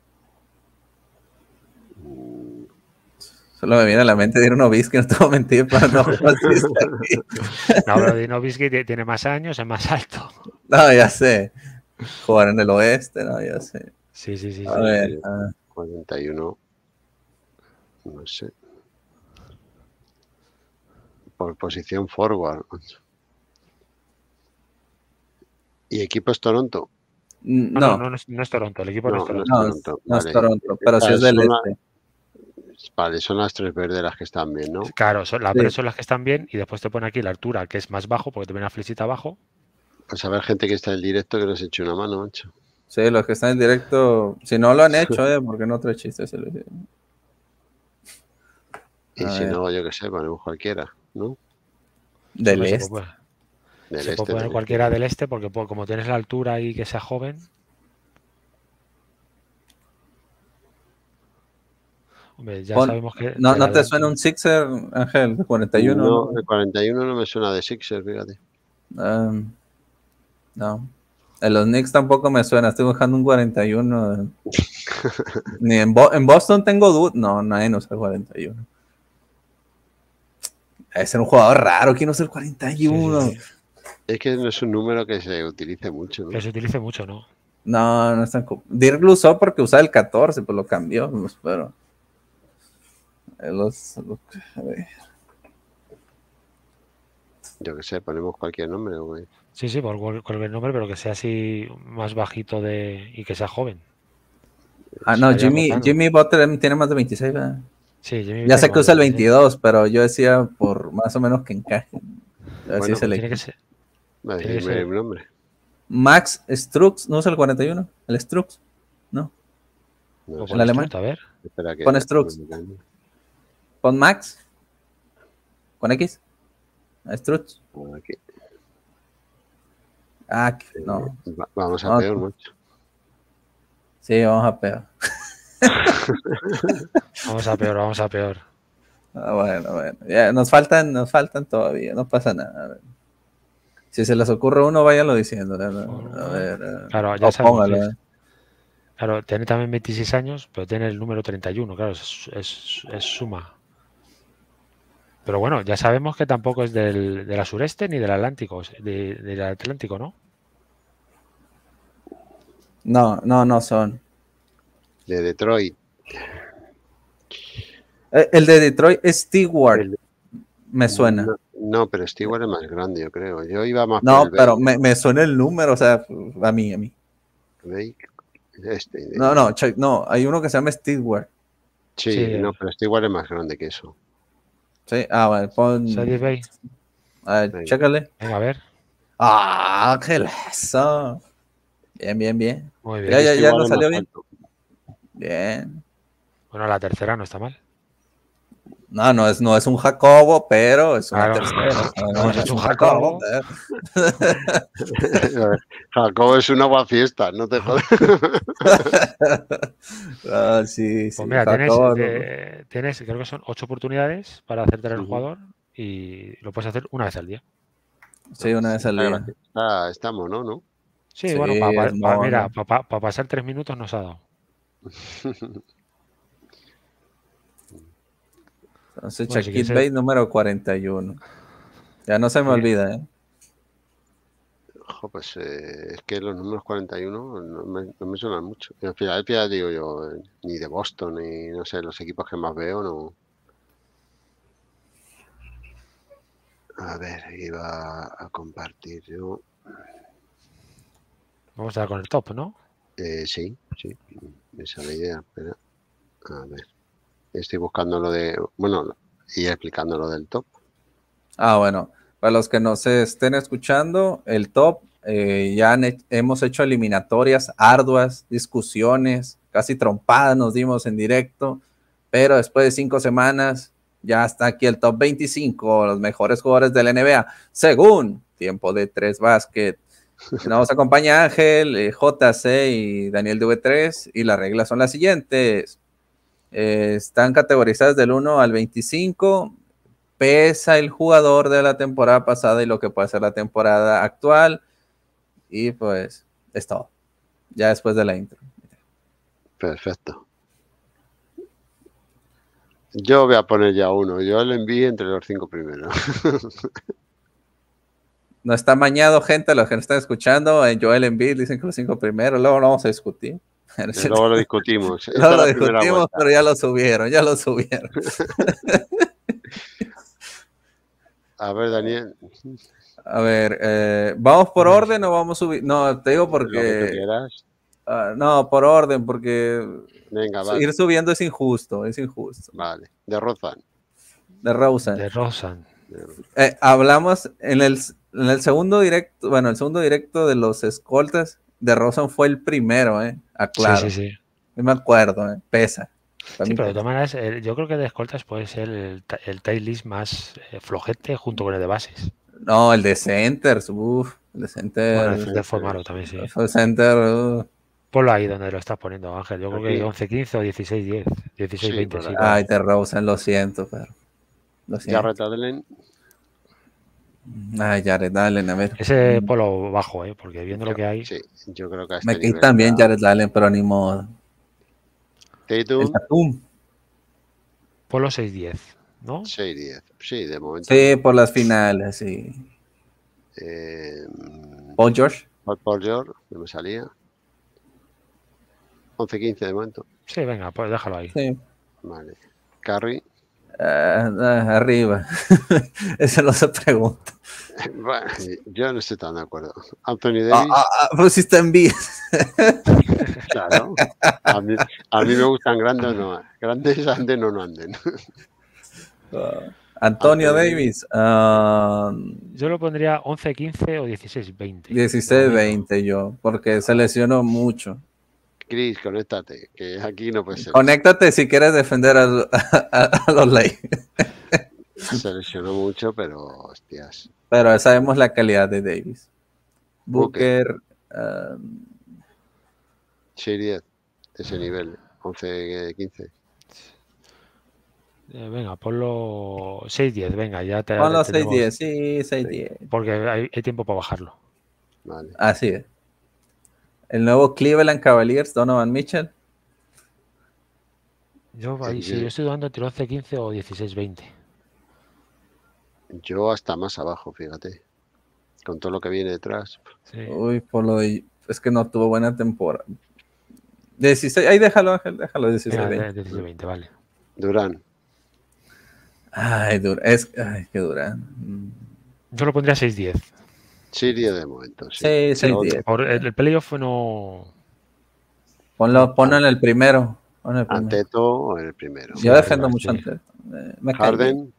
Solo me viene a la mente de uno bis que no te voy a mentir para no jugar si está aquí.
No, pero Dinovski tiene más años, es más alto.
No, ya sé. Jugar en el oeste, no, ya sé.
Sí.
A ver.
41. No sé. Por posición forward. ¿Y equipo es Toronto?
No es Toronto. El equipo no es Toronto.
No es Toronto, pero sí es del este.
Vale, son las tres verdes que están bien, ¿no?
Claro, las verdes son las que están bien y después te pone aquí la altura, que es más bajo, porque te viene una flechita abajo.
Pues a ver, gente que está en directo que nos eche una mano, macho.
Sí, los que están en directo, si no lo han hecho, porque no otro chiste se lo dice.
Y si no, yo qué sé, ponemos cualquiera, ¿no?
Del este.
Se puede poner cualquiera del este porque como tienes la altura y que sea joven. Hombre, ya sabemos que...
¿No te suena un Sixer, Ángel, de 41?
No, el 41 no me suena de Sixer, fíjate.
No. En los Knicks tampoco me suena, estoy buscando un 41. Ni en Boston tengo duda. No, nadie usa el 41. Debe ser un jugador raro, ¿quién usa el 41?
Sí.
Es que no es un número que se utilice mucho, ¿no?
Que se utilice mucho, ¿no?
No es tan... Dirk lo usó porque usaba el 14, pues lo cambió, pero... A ver.
Yo qué sé, ponemos cualquier nombre, güey.
Sí, por cualquier nombre, pero que sea así más bajito y que sea joven.
No, Jimmy Butler tiene más de 26, ¿verdad?
Sí, Jimmy
ya sé que usa el 22, pero yo decía por más o menos que encaje.
Bueno, pues tiene que ser.
Dime el nombre.
Max Strux, ¿no usa el 41? ¿El Strux? ¿No? ¿El alemán?
A ver.
Pon Strux. Pon Max. ¿Con X? Strux.
Aquí.
No.
Vamos a peor, mucho.
Sí, vamos a peor.
Vamos a peor.
Bueno. Ya, nos faltan todavía, no pasa nada. A ver. Si se les ocurre uno, váyanlo diciendo. A ver.
Claro, ya sabemos. Claro, tiene también 26 años, pero tiene el número 31, claro, es suma. Pero bueno, ya sabemos que tampoco es de la sureste ni del Atlántico, del Atlántico, ¿no?
No son.
De Detroit.
El de Detroit es Stewart. Me suena.
No, pero Stewart es más grande, yo creo. Yo iba más
No,
por el
pero me suena el número, o sea, a mí. No, hay uno que se llama Stewart.
Sí, no, pero Stewart es más grande que eso.
Sí, vale, pon... A ver, chécale.
Venga, a ver.
¡Qué lazo! Bien.
Muy bien.
Ya nos salió bien. Bien.
Bueno, la tercera no está mal.
No es un Jacobo, pero es una tercera.
No es un Jacobo.
Jacobo es una guafiesta, no te jodas.
Sí.
Pues mira, tienes, creo que son 8 oportunidades para acertar el jugador y lo puedes hacer una vez al día.
Sí, una vez al día.
Estamos, ¿no?
Sí, bueno, mira, para pasar 3 minutos nos ha dado.
Entonces, Shaquille Bay número 41. Ya no se me olvida, ¿eh?
Pues es que los números 41 no me suenan mucho. Y al final digo yo, ni de Boston, ni no sé, los equipos que más veo, no. A ver, iba a compartir yo.
Vamos a dar con el top, ¿no?
Sí, esa es la idea. Espera. A ver. Estoy buscando lo de... Bueno, y explicando lo del top.
Ah, bueno, para los que nos estén escuchando, el top, hemos hecho eliminatorias arduas, discusiones, casi trompadas nos dimos en directo, pero después de 5 semanas ya está aquí el top 25, los mejores jugadores de la NBA, según Tiempo de 3 Basket. Nos acompaña Ángel, JC y Daniel de V3, y las reglas son las siguientes. Están categorizadas del 1 al 25. Pesa el jugador de la temporada pasada y lo que puede ser la temporada actual. Y pues es todo. Ya después de la intro.
Perfecto. Yo voy a poner ya uno. Yo le envío entre los 5 primeros.
No está mañado, gente, los que nos están escuchando. En Joel Embiid dicen que los 5 primeros. Luego lo vamos a discutir.
Luego lo discutimos.
Luego lo discutimos, pero ya lo subieron.
A ver, Daniel.
A ver, ¿vamos por orden o vamos a subir? No, te digo porque...
Lo que tú quieras.
No, por orden, porque
Venga, vale.
ir subiendo es injusto.
Vale. De Rozan.
De Rosen.
De Rosen.
Hablamos en el segundo directo, bueno, el segundo directo de los escoltas, de Rosen fue el primero, aclaro.
Sí.
No me acuerdo, pesa.
Sí, pero de todas maneras, yo creo que de escoltas puede ser el tight list más flojete junto con el de bases.
No, el de centers, el de center.
Bueno, el de fue malo también, sí.
El center,
Ponlo ahí donde lo estás poniendo, Ángel. Yo creo que 11-15 o 16-10. 16-20, sí.
Ay, de Rosen, lo siento, pero...
Jarrett Allen.
Ay, Jared Allen, a ver.
Ese polo bajo, porque viendo lo que hay...
Sí, yo creo que a este
me quitan bien Jared Allen, pero ni modo.
Tatum.
Polo 6-10, ¿no?
6-10, sí, de momento.
Sí, por las finales, sí. Paul George.
Paul George, no me salía. 11-15 de momento.
Sí, venga, pues déjalo ahí.
Sí.
Vale. Curry.
Arriba. Eso no se pregunta.
Bueno, yo no estoy tan de acuerdo. Anthony Davis.
Pues si está en B.
Claro. A mí me gustan grandes, no. Grandes anden o no anden.
Antonio Davis.
Yo lo pondría 11-15 o 16-20.
16-20 yo, porque se lesionó mucho.
Chris, conéctate, que aquí no puede ser.
Conéctate si quieres defender a los Lakers.
Se lesionó mucho, pero hostias.
Pero sabemos la calidad de Davis. Booker.
6-10, ese nivel. 11-15.
Venga, ponlo 6-10, venga, ya te...
Ponlo 6-10, sí, 6-10.
Porque hay tiempo para bajarlo.
Vale.
Así es. El nuevo Cleveland Cavaliers, Donovan Mitchell.
Yo estoy dudando entre 11-15 o 16-20.
Yo hasta más abajo, fíjate. Con todo lo que viene detrás.
Sí. Uy, es que no tuvo buena temporada. 16, ahí déjalo, Ángel, déjalo 16-20.
16-20, vale.
Durán.
Ay, que Durán.
Yo lo pondría 6-10.
6-10 de momento.
Sí, 6-10.
Por el playoff no...
Ponlo en el primero.
Anteto o en el primero.
Yo defiendo mucho Anteto.
Harden.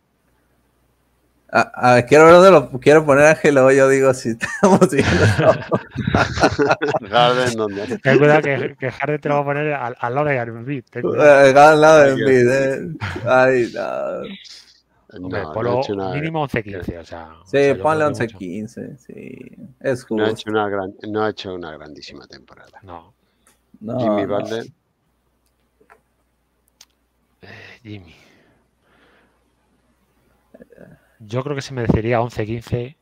Quiero poner a Ángel, yo digo si estamos viendo.
Harden, ¿dónde?
Ten cuidado que Harden te lo va a poner al lado de Embiid.
Al lado de Embiid, Ay, no.
Hombre, ponlo mínimo 11-15, o sea...
Sí, ponle 11-15, sí. Es justo.
No ha hecho una grandísima temporada.
No.
Jimmy Butler.
Jimmy. Yo creo que se merecería 11-15.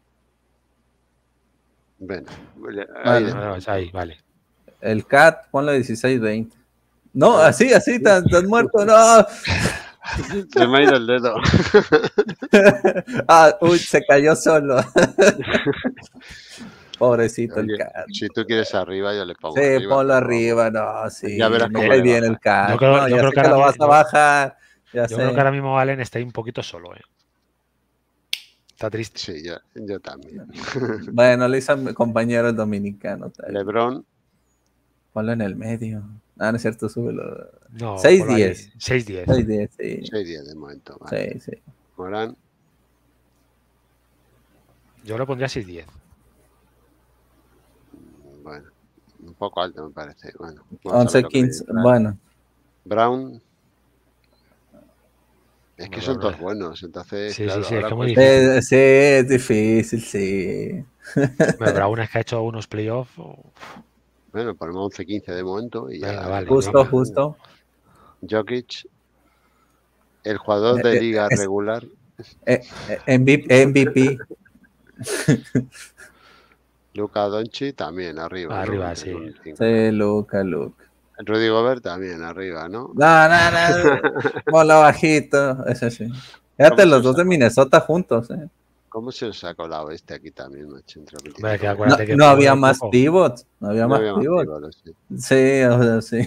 Bueno,
ahí, vale.
El Cat, ponle 16-20. No, así, tan muerto, no.
Se me ha ido el dedo.
Se cayó solo. Pobrecito el Cat.
Si tú quieres arriba, yo le pongo.
Sí, ponlo arriba, no, sí.
Ya verás cómo
me bien el Cat.
Yo creo
que lo vas a bajar.
Yo creo que ahora mismo Allen está ahí un poquito solo, Está triste.
Sí, yo también.
Bueno, le hizo a mi compañero el dominicano.
LeBron.
Ponlo en el medio. Ah, no es cierto, súbelo.
No,
6-10.
6-10.
6-10, sí.
6-10 de momento. Vale.
Sí, sí.
Morán,
Yo lo pondría 6-10.
bueno, un poco alto me parece. Bueno, vamos a
11,
ver lo que me
15.
dice.
Bueno,
Brown, es
Hombre,
que son
Brown,
todos buenos, entonces,
Sí,
claro,
sí, es
ahora
que es muy
cuesta.
difícil.
sí, es difícil, sí.
Hombre, Brown es que ha hecho unos playoffs.
Bueno, ponemos 11-15 de momento y
Venga,
ya
vale,
vemos.
Justo,
venga.
justo.
Jokic, el jugador de liga
Es-
regular.
MVP.
Luka Doncic también arriba, ¿no?
Arriba,
En
sí.
un 5.
Sí, Luca.
Rudy Gobert también arriba, ¿no?
No. Bola bajito. Eso sí. Fíjate,
¿Cómo se
los
os
dos de
ha,
Minnesota juntos.
cómo se os ha colado este aquí también, macho? Entre los
Hombre, que
25
No,
acuérdate que
no había
fue
más
poco.
pivots. No había
no
más
había más
pivots.
pivots, sí.
Sí, o sea, sí.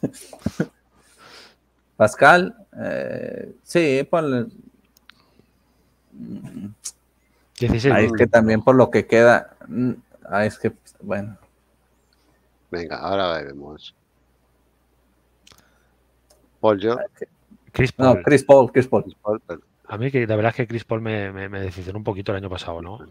Pascal, sí, ponle.
16
Ahí es que también por lo que queda. Ahí es que, bueno.
Venga, ahora vemos. Paul George.
Chris
No,
Paul.
Chris Paul.
Chris Paul, pero-
A mí que la verdad es que Chris Paul me decepcionó un poquito el año pasado, ¿no?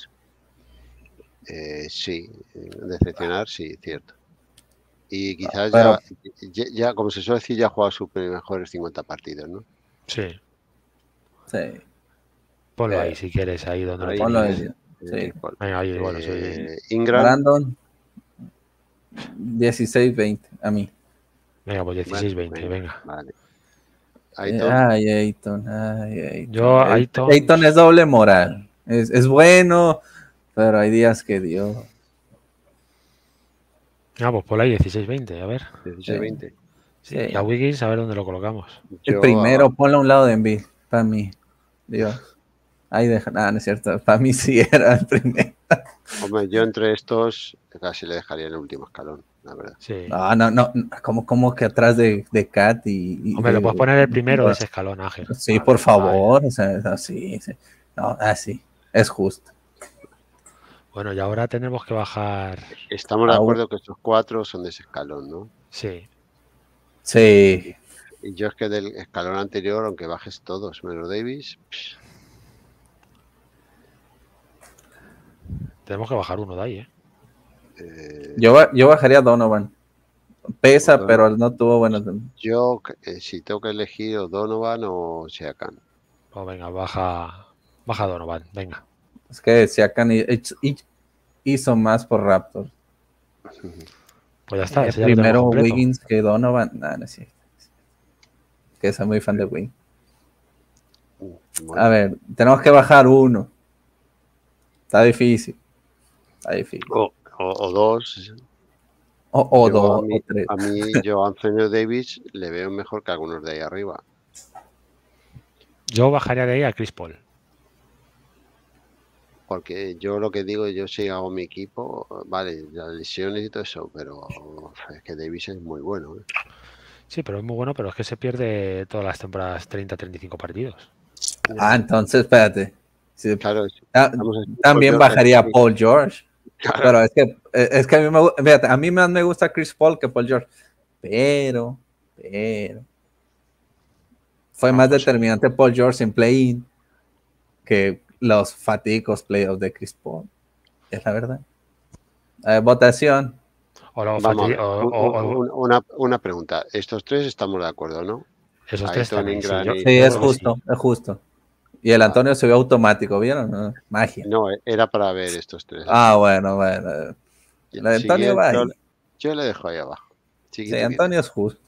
sí, decepcionar, sí, cierto. Y quizás
Pero-
ya, como se suele decir, ya ha jugado sus mejores 50 partidos, ¿no?
Sí.
Sí.
Ponlo ahí si quieres, ahí donde lo
Ahí
Ponlo
tenías.
ahí. Sí.
Chris Paul.
Venga, oye, bueno, sí.
Ingram,
Brandon, 16-20, a mí.
Venga, pues 16-20,
bueno,
venga.
vale. Ayton,
Ay, Ayton.
Yo, Ayton.
Ayton es doble moral. Es bueno, pero hay días que Dios.
Ah, pues ponlo ahí 16-20, a ver.
16-20.
Sí.
Sí.
Y a Wiggins, a ver dónde lo colocamos.
El
Yo,
primero, ponlo a un lado de Embiid, para mí. Dios. Ahí deja, nada, no es cierto. Para mí sí era el primero.
hombre, yo entre estos casi le dejaría en el último escalón, la verdad.
Sí.
No. Como que atrás de Kat y
Hombre, lo
de-
puedes poner el primero de ese escalón, Ángel.
Sí,
Vale,
por
vale.
favor. O sea, así. Sí. No, así. Es justo.
Bueno, y ahora tenemos que bajar.
Estamos de
Aún-
acuerdo que estos 4 son de ese escalón, ¿no?
Sí.
Sí.
Y yo es que del escalón anterior, aunque bajes todos, menos Davis,
Tenemos que bajar uno de ahí, ¿eh?
Yo bajaría a Donovan. Pesa,
Donovan.
pero no tuvo buenas.
yo si tengo que elegir o Donovan o Siakam.
Pues venga, baja Donovan, venga.
Es que Siakam hizo más por Raptors.
Pues ya está, ese ya lo
Primero
tenemos completo.
Wiggins que Donovan. No es cierto. Que soy muy fan de Wiggins.
Bueno,
A ver, tenemos que bajar uno. Está difícil.
o 2.
O
Yo,
dos, o tres.
a mí, yo a Anthony Davis le veo mejor que algunos de ahí arriba.
Yo bajaría de ahí a Chris Paul.
Porque yo lo que digo, yo si hago mi equipo, vale, las lesiones y todo eso, pero es que Davis es muy bueno, ¿eh?
Sí, pero es muy bueno, pero es que se pierde todas las temporadas 30-35 partidos.
Entonces, espérate. Sí,
Claro,
también
George
bajaría a
aquí.
Paul George.
Claro.
Pero es que a mí más me gusta Chris Paul que Paul George. Pero fue más determinante Paul George en play-in que los fatídicos playoffs de Chris Paul. Es la verdad. Votación.
Vamos a ver, una pregunta. Estos 3 estamos de acuerdo, ¿no?
Esos 3
Ayton,
están ahí,
Ingram
sí,
y-
Sí,
yo
es
creo que
justo,
sí.
es justo. Y el Antonio se ve automático, ¿vieron? ¿No? Magia.
No, era para ver estos 3.
Bueno. El Antonio va ahí.
Yo le dejo ahí abajo.
Sí, Antonio es justo.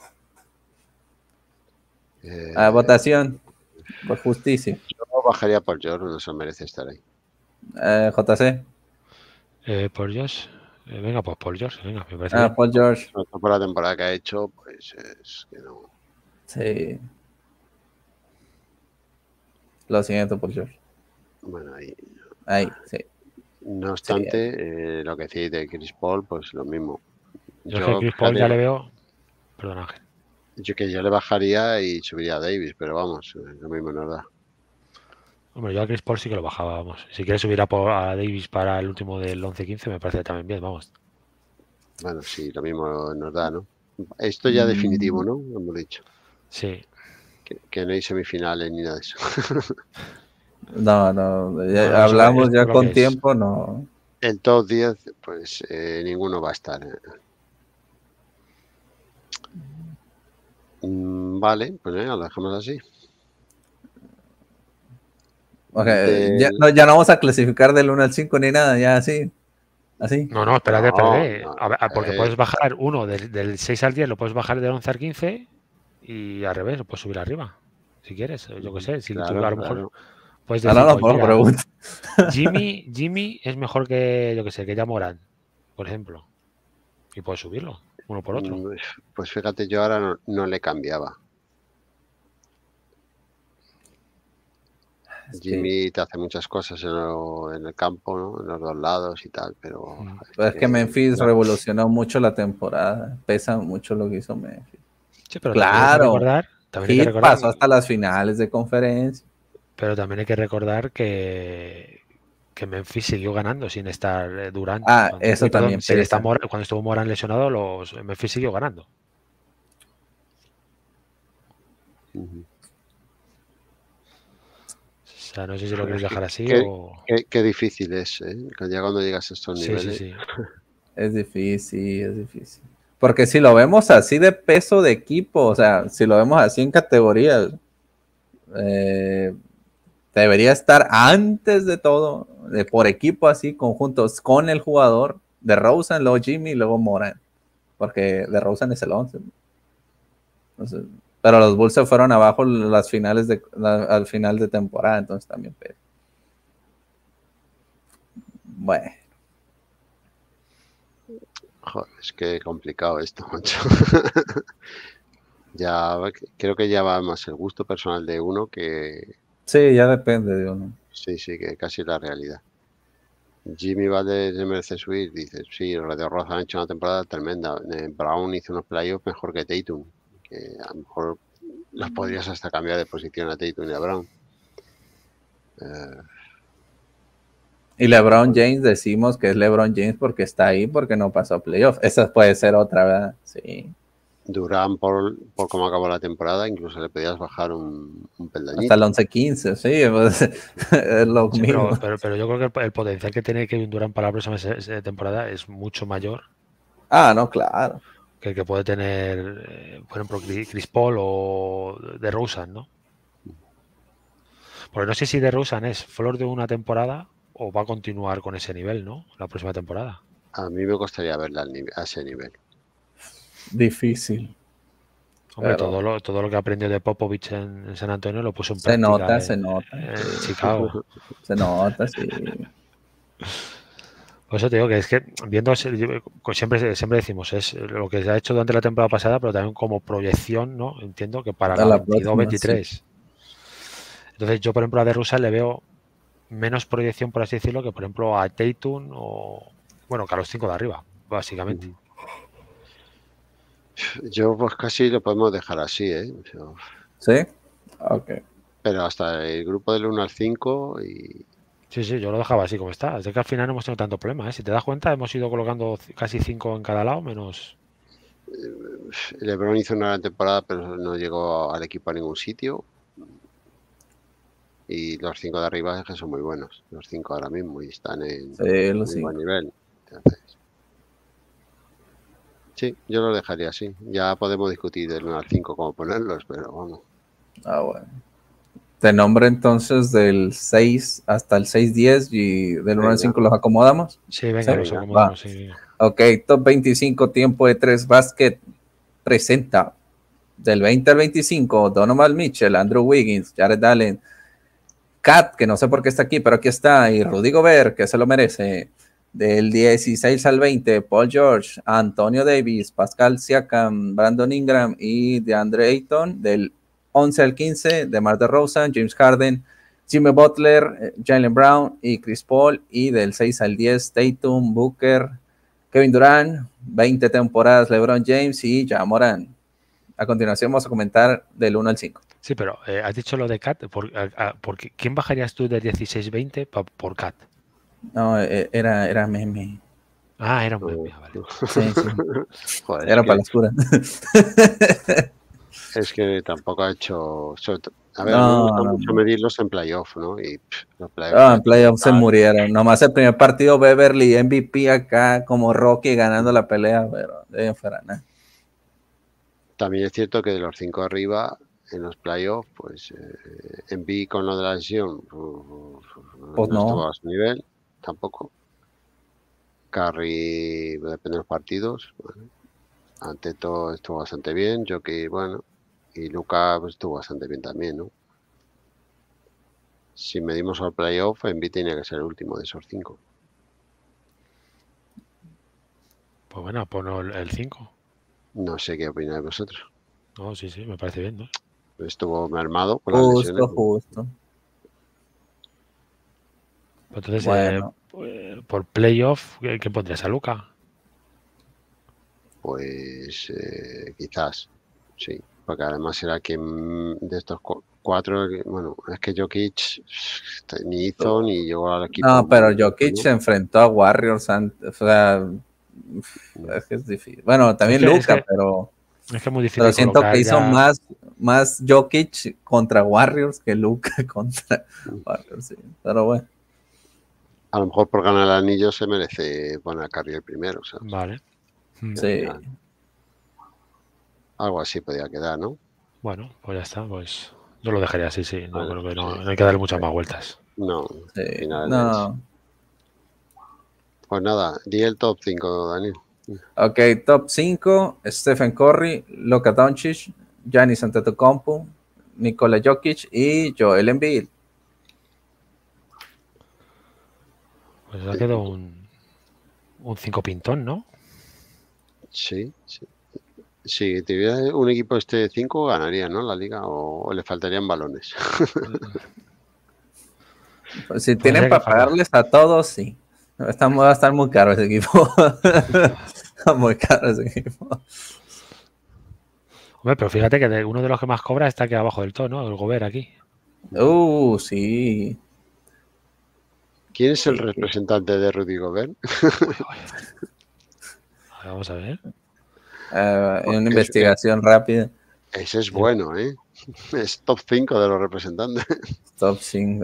Eh,
Votación. Por justicia.
Yo bajaría por George, no se merece estar ahí.
JC.
Paul George. Venga, pues Paul George, venga, me parece bien.
Paul George.
Sobre todo por la temporada que ha hecho, pues es que no.
Sí. Lo siento, Paul George.
Bueno,
Ahí, sí.
no obstante, lo que decís de Chris Paul, pues lo mismo.
Yo es que Chris Paul ya le veo. Perdón, Ángel.
Yo le bajaría y subiría a Davis, pero vamos, lo mismo nos da.
Hombre, yo a Chris Paul sí que lo bajaba, vamos. Si quieres subir a Davis para el último del 11-15, me parece también bien, vamos.
Bueno, sí, lo mismo nos da, ¿no? Esto ya definitivo, ¿no? Lo hemos dicho.
Sí.
Que no hay semifinales ni nada de eso.
No,
Bueno,
hablamos
eso
ya
es lo
con
que es.
tiempo, no.
El top 10, pues ninguno va a estar. Vale, pues venga, lo dejamos así.
Okay, ya no vamos a clasificar del 1 al 5 ni nada, ya así. Así.
No, espérate.
No,
A ver, porque puedes bajar uno del 6 al 10, lo puedes bajar del 11 al 15 y al revés, lo puedes subir arriba. Si quieres, yo qué sé. Si tú a lo mejor puedes decir,
no,
pues, mira,
pregunta.
Jimmy es mejor que, yo qué sé, que ya Morán, por ejemplo. Y puedes subirlo, uno por otro.
Pues fíjate, yo ahora no le cambiaba. Jimmy te hace muchas cosas en el campo, ¿no? En los dos lados y tal, pero...
Es que Memphis revolucionó mucho la temporada. Pesa mucho lo que hizo Memphis.
Sí, pero
claro.
También hay que recordar
pasó hasta las finales de conferencia.
Pero también hay que recordar que Memphis siguió ganando sin estar Durant.
Eso también pesa.
Cuando estuvo Morán lesionado, Memphis siguió ganando. O sea, no sé si lo queréis dejar así o...
Qué difícil es, ¿eh? Ya cuando llegas a estos niveles.
Sí.
Es difícil. Porque si lo vemos así de peso de equipo, o sea, si lo vemos así en categorías, debería estar antes de todo, por equipo así, conjuntos con el jugador, DeRozan, luego Jimmy, luego Morán, porque DeRozan es el 11. Entonces, pero los Bulls se fueron abajo al final de temporada, entonces también pesa. Bueno.
Joder, es que complicado esto, macho. Ya creo que ya va más el gusto personal de uno que...
Sí, ya depende de uno.
Sí, que casi la realidad. Jimmy Valdez merece subir, dices, sí, los de Rosa han hecho una temporada tremenda. Brown hizo unos playoffs mejor que Tatum, que a lo mejor los podrías hasta cambiar de posición a Tatum y a Brown.
Y LeBron James decimos que es LeBron James porque está ahí, porque no pasó a playoff. Esa puede ser otra, ¿verdad? Sí.
Durant, por cómo acabó la temporada, incluso le podías bajar un peldañito.
Hasta el 11-15, sí, pues, es lo mismo.
Pero yo creo que el potencial que tiene Kevin Durant para la próxima temporada es mucho mayor.
No, claro.
Que el que puede tener, por ejemplo, Chris Paul o DeRozan, ¿no? Porque no sé si DeRozan es flor de una temporada o va a continuar con ese nivel, ¿no? La próxima temporada.
A mí me costaría verla a ese nivel.
Difícil.
Hombre, todo lo que aprendió de Popovich en San Antonio lo puso en práctica
se nota.
En Chicago.
Se nota, sí.
Por eso te digo que es que viendo, siempre decimos, es lo que se ha hecho durante la temporada pasada, pero también como proyección, ¿no? Entiendo que para la 22-23. Sí. Entonces yo, por ejemplo, a DeRozan le veo menos proyección, por así decirlo, que por ejemplo a Tatum o, bueno, que a los 5 de arriba, básicamente.
Yo pues casi lo podemos dejar así, ¿eh?
¿Sí? Ok.
Pero hasta el grupo del 1 al 5 y...
Sí, yo lo dejaba así como está. Desde que al final no hemos tenido tanto problema, ¿eh? Si te das cuenta, hemos ido colocando casi 5 en cada lado, menos...
LeBron hizo una gran temporada, pero no llegó al equipo a ningún sitio. Y los 5 de arriba es que son muy buenos. Los 5 ahora mismo y están en muy buen nivel. Entonces, sí, yo lo dejaría así. Ya podemos discutir del 1 al 5 cómo ponerlos, pero vamos.
Bueno. Te nombro entonces del 6 hasta el 6-10 y del 1 al 5 los acomodamos.
Sí, venga, los acomodamos. Sí.
Ok, Top 25 Tiempo de 3 Basket presenta del 20 al 25 Donovan Mitchell, Andrew Wiggins, Jared Allen, Kat, que no sé por qué está aquí, pero aquí está, y Rudy Gobert, que se lo merece. Del 16 al 20, Paul George, Antonio Davis, Pascal Siakam, Brandon Ingram y DeAndre Ayton. Del 11 al 15, DeMar DeRozan, James Harden, Jimmy Butler, Jaylen Brown y Chris Paul. Y del 6 al 10, Tatum, Booker, Kevin Durant, 20 temporadas, LeBron James y Ja Morant. A continuación vamos a comentar del 1 al 5.
Sí, pero has dicho lo de Kat. ¿Quién bajarías tú del 16-20 por Kat?
No, era meme.
Ah, era un meme, vale.
Sí, sí.
Joder,
Era para las curas.
es que tampoco ha hecho... A ver, a mí me gusta mucho medirlos en playoff, ¿no? Y los playoffs...
en playoff se murieron. Nomás el primer partido, Beverly, MVP acá, como Rocky ganando la pelea, pero de ahí en fuera, nada.
También es cierto que de los 5 arriba, en los playoffs, pues Embiid con lo de la lesión
Pues
no estuvo a su nivel, tampoco. Curry, depende de los partidos. Bueno, ante todo estuvo bastante bien. Jokic, bueno. Y Luka pues, estuvo bastante bien también, ¿no? Si medimos al playoff, Embiid tenía que ser el último de esos 5.
Pues bueno, ponlo el 5.
No sé qué opináis vosotros.
No, sí, me parece bien, ¿no?
Estuvo mermado por las lesiones.
Justo.
Entonces,
bueno.
por playoff, ¿qué pondrías a Luka?
Pues quizás, sí. Porque además era quien de estos 4, bueno, es que Jokic ni hizo ni llegó al equipo.
No, pero Jokic se enfrentó a Warriors, o sea, es que es difícil. Bueno, también Luka, pero
es que es muy difícil.
Pero siento que hizo más Jokic contra Warriors que Luka contra Warriors, sí. Pero bueno.
A lo mejor por ganar el anillo se merece poner a Curry el primero, ¿sabes?
Vale.
Sí.
Algo así podía quedar, ¿no?
Bueno, pues ya está, pues yo lo dejaría así, sí. No creo que no hay que darle muchas más vueltas.
No,
sí, no.
Pues nada, di el top 5, Daniel.
Ok, top 5, Stephen Curry, Luka Doncic, Giannis Antetokounmpo, Nikola Jokic y Joel Embiid.
Pues ha quedado un 5 pintón, ¿no?
Sí. Si tuviera un equipo 5, ganaría, ¿no? La liga, o le faltarían balones.
Pues si tienen para pagarles a todos, sí. Va a estar muy caro ese equipo. Muy caro ese equipo.
Hombre, pero fíjate que uno de los que más cobra está aquí abajo del todo, ¿no? El Gobert aquí.
Sí.
¿Quién es el representante de Rudy Gobert?
Vamos a ver.
Una investigación rápida.
Ese es bueno, ¿eh? Es top 5 de los representantes.
Top 5.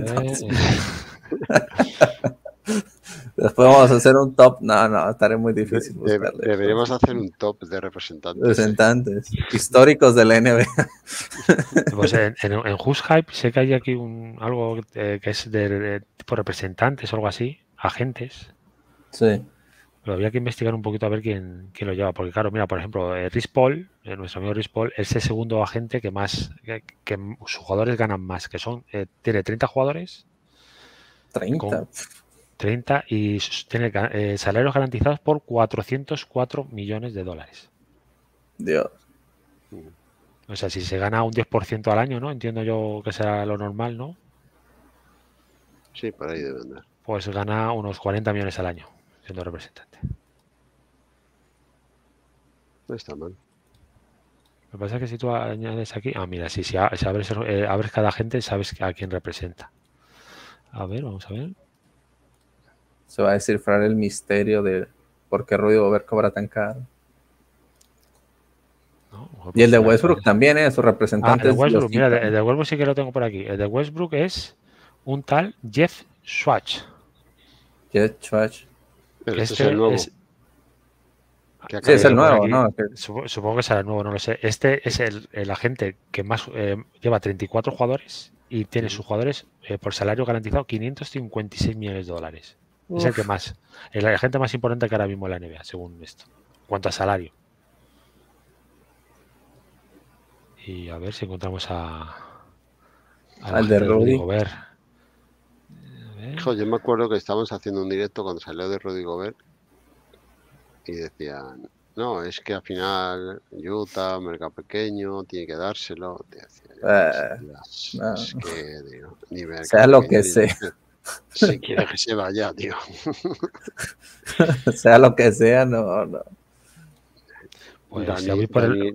Después vamos a hacer un top. No, estaré muy difícil.
Deberíamos hacer un top de representantes.
Representantes históricos de la NBA.
Pues en Who's Hype sé que hay aquí algo que es de tipo representantes o algo así, agentes.
Sí.
Pero había que investigar un poquito a ver quién lo lleva. Porque claro, mira, por ejemplo, Chris Paul, nuestro amigo Chris Paul, es el segundo agente que más, que sus jugadores ganan más, que son, tiene 30 jugadores.
30.
30 y tiene salarios garantizados por 404 millones de dólares.
Dios.
O sea, si se gana un 10% al año, ¿no? Entiendo yo que será lo normal, ¿no?
Sí, por ahí debe andar.
Pues gana unos 40 millones al año siendo representante.
No está mal.
Lo que pasa es que si tú añades aquí... Ah, mira, si abres cada agente, sabes a quién representa. A ver, vamos a ver.
Se va a descifrar el misterio de por qué Rudy Gobert cobra tan caro. No, y el de Westbrook también, su representante.
El de Westbrook, mira, el de Westbrook sí que lo tengo por aquí. El de Westbrook es un tal Jeff Schwartz.
Pero este es el nuevo.
Sí, es el nuevo, ¿no?
Supongo que será el nuevo, no lo sé. Este es el agente que más lleva 34 jugadores y tiene sus jugadores por salario garantizado 556 millones de dólares. Uf. Es el que más, el agente más importante que ahora mismo en la NBA, según esto, en cuanto a salario. Y a ver si encontramos
al de Rudy
Gobert. Hijo, yo me acuerdo que estábamos haciendo un directo cuando salió de Rudy Gobert y decían, no, es que al final Utah, mercado pequeño, tiene que dárselo. Te decía, no. Es que, digo, ni mercado
sea lo que sea.
Si quiere que se vaya, tío.
Sea lo que sea, no.
Pues
Dani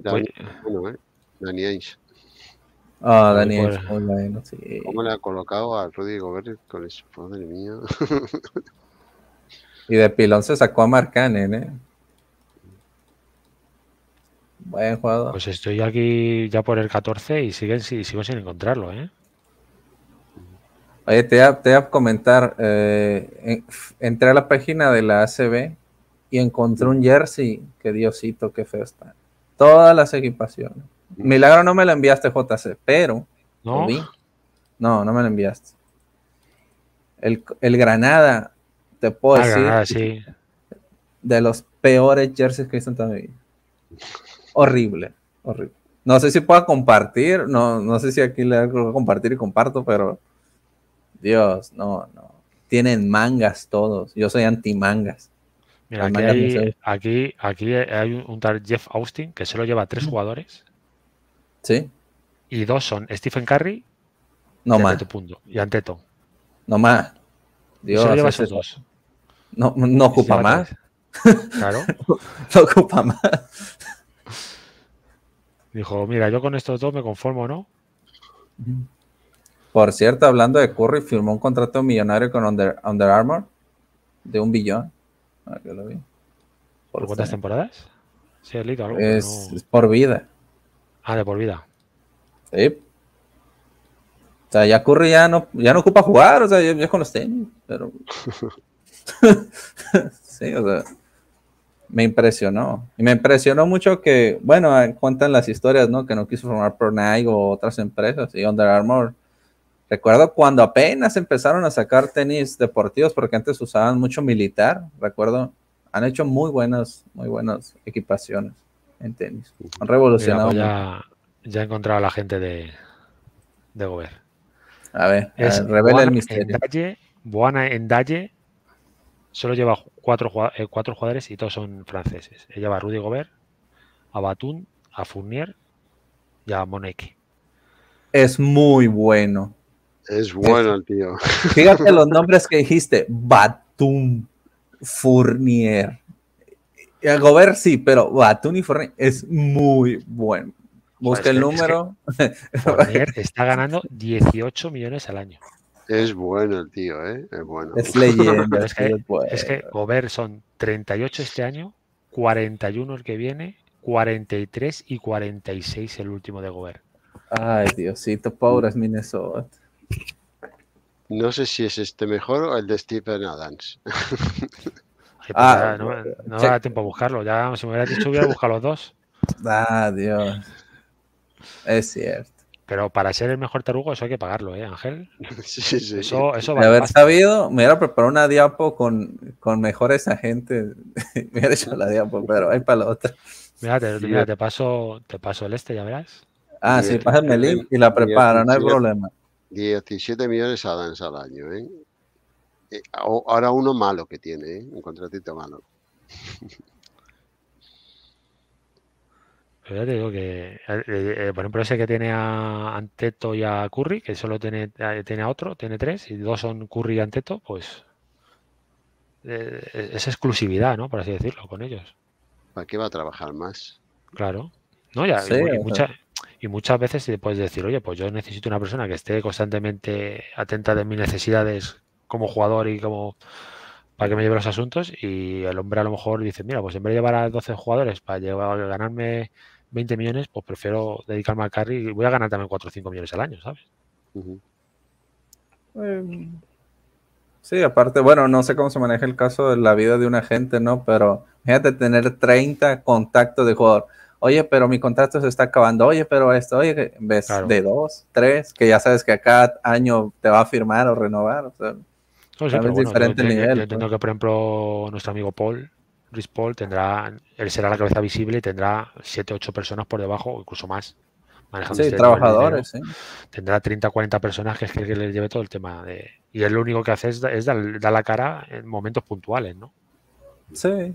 Ainge.
Dani Ainge, muy bueno, sí.
¿Cómo le ha colocado a Rudy Gobert con eso? Madre mía.
Y de pilón se sacó a Mark Cannon, ¿eh? Buen jugador.
Pues estoy aquí ya por el 14 y sigo sin encontrarlo, ¿eh?
Oye, te voy a comentar, entré a la página de la ACB y encontré un jersey, que Diosito, qué feo está. Todas las equipaciones. Milagro no me lo enviaste, JC, pero lo
¿No?
vi. No, no me lo enviaste. El Granada, te puedo decir,
Granada, sí.
de los peores jerseys que he visto en toda mi vida. Horrible, horrible. No sé si puedo compartir, no sé si aquí le hago compartir y comparto, pero Dios, no. Tienen mangas todos. Yo soy anti-mangas.
Mira,
Las mangas no se...
aquí hay un tal Jeff Austin que solo lleva 3 jugadores
Sí,
y 2 son Stephen Curry
no
y
más,
Antetokounmpo. Y Anteto.
no más.
Y solo
Dios,
lleva
ese
esos 2.
no
Y se
ocupa
lleva
más.
3. Claro.
No ocupa más.
Dijo, mira, yo con estos 2 me conformo, ¿no?
Por cierto, hablando de Curry, firmó un contrato millonario con Under Armour de 1 billón. Ah, que lo vi.
¿Por cuántas
ser.
temporadas? Sí, he leído algo, pero
Es
no.
por vida.
Ah, de por vida.
Sí. O sea, ya Curry ya no ocupa jugar, o sea, ya con los tenis, pero... Sí, o sea, me impresionó. Y me impresionó mucho que, bueno, cuentan las historias, ¿no? Que no quiso formar por Nike o otras empresas, y Under Armour. Recuerdo cuando apenas empezaron a sacar tenis deportivos, porque antes usaban mucho militar, recuerdo, han hecho muy buenas equipaciones en tenis. Han
Mira,
revolucionado
pues
mucho.
ya he encontrado a la gente de Gobert.
A ver,
Es
revela el misterio.
Boana Endaye. Solo lleva 4 jugadores y todos son franceses. Ella lleva a Rudy Gobert, a Batum, a Fournier y a Moneke.
Es muy bueno.
Es bueno el tío.
Fíjate los nombres que dijiste. Batum, Fournier. A Gobert sí, pero Batum y Fournier es muy bueno. Busca el número.
Fournier está ganando 18 millones al año.
Es bueno el tío, ¿eh? Es bueno.
Es leyenda.
Es que Gobert son 38 este año, 41 el que viene, 43 y 46 el último de Gobert.
Ay, Diosito, pobres Minnesota.
No sé si es este mejor o el de Stephen Adams.
Ay, no me da tiempo a buscarlo. Ya, si me hubieras dicho, hubiera buscado los 2.
Ah, Dios. Es cierto.
Pero para ser el mejor tarugo, eso hay que pagarlo, ¿eh, Ángel?
Sí.
Eso
De
vale
haber
pasta.
sabido, me hubiera preparado una diapo con mejores agentes. Me hubiera hecho la diapo, pero hay para la otra.
Mira, te paso el ya verás.
Ah, sí, pásame el link y la preparo, no hay problema.
17 millones Adams al año, ¿eh? Ahora uno malo que tiene, ¿eh? Un contratito malo.
Pero ya te digo que, por ejemplo, ese que tiene a Anteto y a Curry, que solo tiene a otro, tiene 3, y 2 son Curry y Anteto, pues es exclusividad, ¿no? Por así decirlo, con ellos.
¿Para qué va a trabajar más?
Claro. No, ya,
Sí,
y muchas veces te puedes decir, oye, pues yo necesito una persona que esté constantemente atenta de mis necesidades como jugador y como para que me lleve los asuntos, y el hombre a lo mejor dice, mira, pues en vez de llevar a 12 jugadores para ganarme 20 millones, pues prefiero dedicarme al carry y voy a ganar también 4 o 5 millones al año, ¿sabes?
sí, aparte, bueno, no sé cómo se maneja el caso de la vida de un agente, ¿no? Pero fíjate tener 30 contactos de jugador. Oye, pero mi contrato se está acabando. Oye, pero esto, oye, en vez
Claro.
de 2, 3, que ya sabes que a cada año te va a firmar o renovar. O sea,
No, sí, pero bueno,
diferente nivel.
yo entiendo que, por ejemplo, nuestro amigo Chris Paul, él será la cabeza visible y tendrá 7 o 8 personas por debajo, o incluso más, manejando
Sí,
este nivel de dinero.
trabajadores, sí.
Tendrá 30 o 40 personas que es que les lleve todo el tema de... Y él lo único que hace es dar la cara en momentos puntuales, ¿no?
Sí.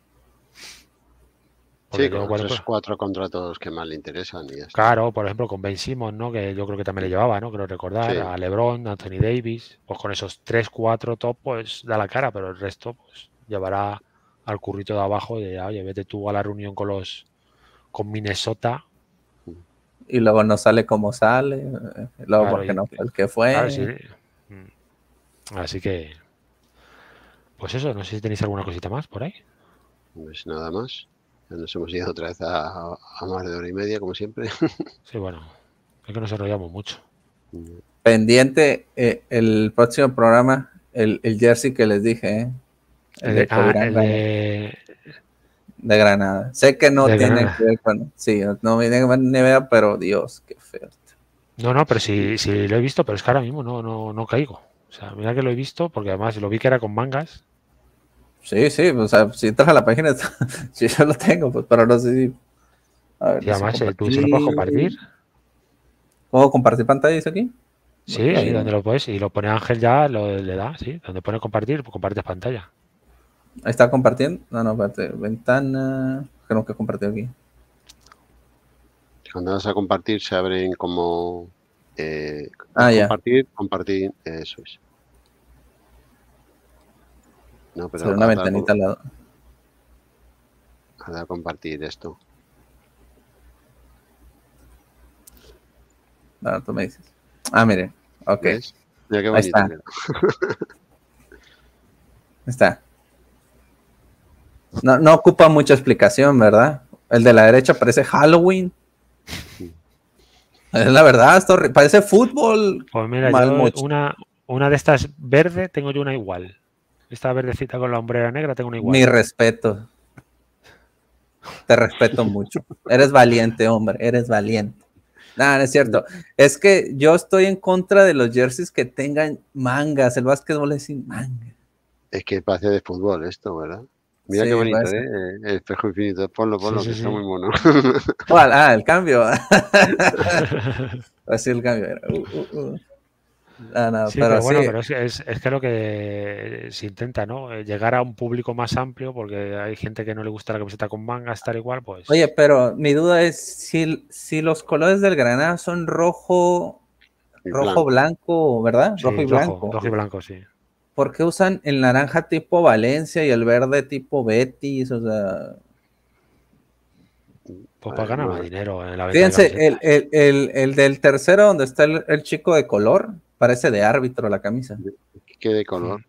Sí, con los 4 contratos que más le interesan y ya está.
Claro, por ejemplo, con Ben Simmons, ¿no? Que yo creo que también le llevaba, ¿no? Creo recordar,
Sí.
a LeBron, Anthony Davis, pues con esos 3, 4 top, pues da la cara, pero el resto, pues llevará al currito de abajo y dirá, oye, vete tú a la reunión con Minnesota.
Y luego no sale como sale, luego
Claro,
porque no fue el que fue.
Claro, sí. Así que... Pues eso, no sé si tenéis alguna cosita más por ahí.
Pues nada más. Ya nos hemos ido otra vez a más de 1 hora y media, como siempre.
Sí, bueno, es que nos enrollamos mucho.
Pendiente el próximo programa, el jersey que les dije, el de Covirán
de
Granada. Sé que no tiene
Granada.
que ver con... Sí, no me tiene que ver ni vea, pero Dios, qué feo.
No, pero sí lo he visto, pero es que ahora mismo no caigo. O sea, mira que lo he visto, porque además lo vi que era con mangas.
Sí, o sea, si entras a la página, sí, yo lo tengo, pues, pero no sé si... A ver,
Y además, ¿tú se lo puedes compartir?
¿Puedo compartir pantalla, dice aquí?
Sí, donde lo puedes. Y lo pone Ángel ya, le da, sí. Donde pone compartir, pues compartes pantalla.
Ahí está compartiendo. No, espérate. Ventana. Creo que compartió aquí.
Cuando vas a compartir se abren como...
ya.
Compartir, eso es. No, pero
una ventanita al lado.
A compartir esto.
No, tú me dices. Mire. Ok.
¿Ves? Mira qué bonito.
Ahí está. No ocupa mucha explicación, ¿verdad? El de la derecha parece Halloween. Es la verdad, esto parece fútbol.
Pues mira, yo una de estas verde tengo yo una igual. Esta verdecita con la hombrera negra tengo una igual.
Mi respeto. Te respeto mucho. Eres valiente, hombre. Eres valiente. No es cierto. Es que yo estoy en contra de los jerseys que tengan mangas. El básquetbol es sin manga.
Es que parece de fútbol esto, ¿verdad? Mira qué bonito, ¿eh? El espejo infinito. Ponlo, que está muy mono.
¿Cuál? El cambio. Así el cambio era.
Sí, pero bueno, pero es que lo que se intenta, ¿no? Llegar a un público más amplio, porque hay gente que no le gusta la camiseta con mangas, tal igual, pues.
Oye, pero mi duda es si los colores del Granada son rojo blanco, ¿verdad?
Sí,
rojo y blanco.
Rojo y blanco, sí.
¿Por qué usan el naranja tipo Valencia y el verde tipo Betis? O sea...
Pues para ganar más dinero en la venta.
Fíjense, el del tercero, donde está el chico de color, parece de árbitro la camisa.
¿Qué de color?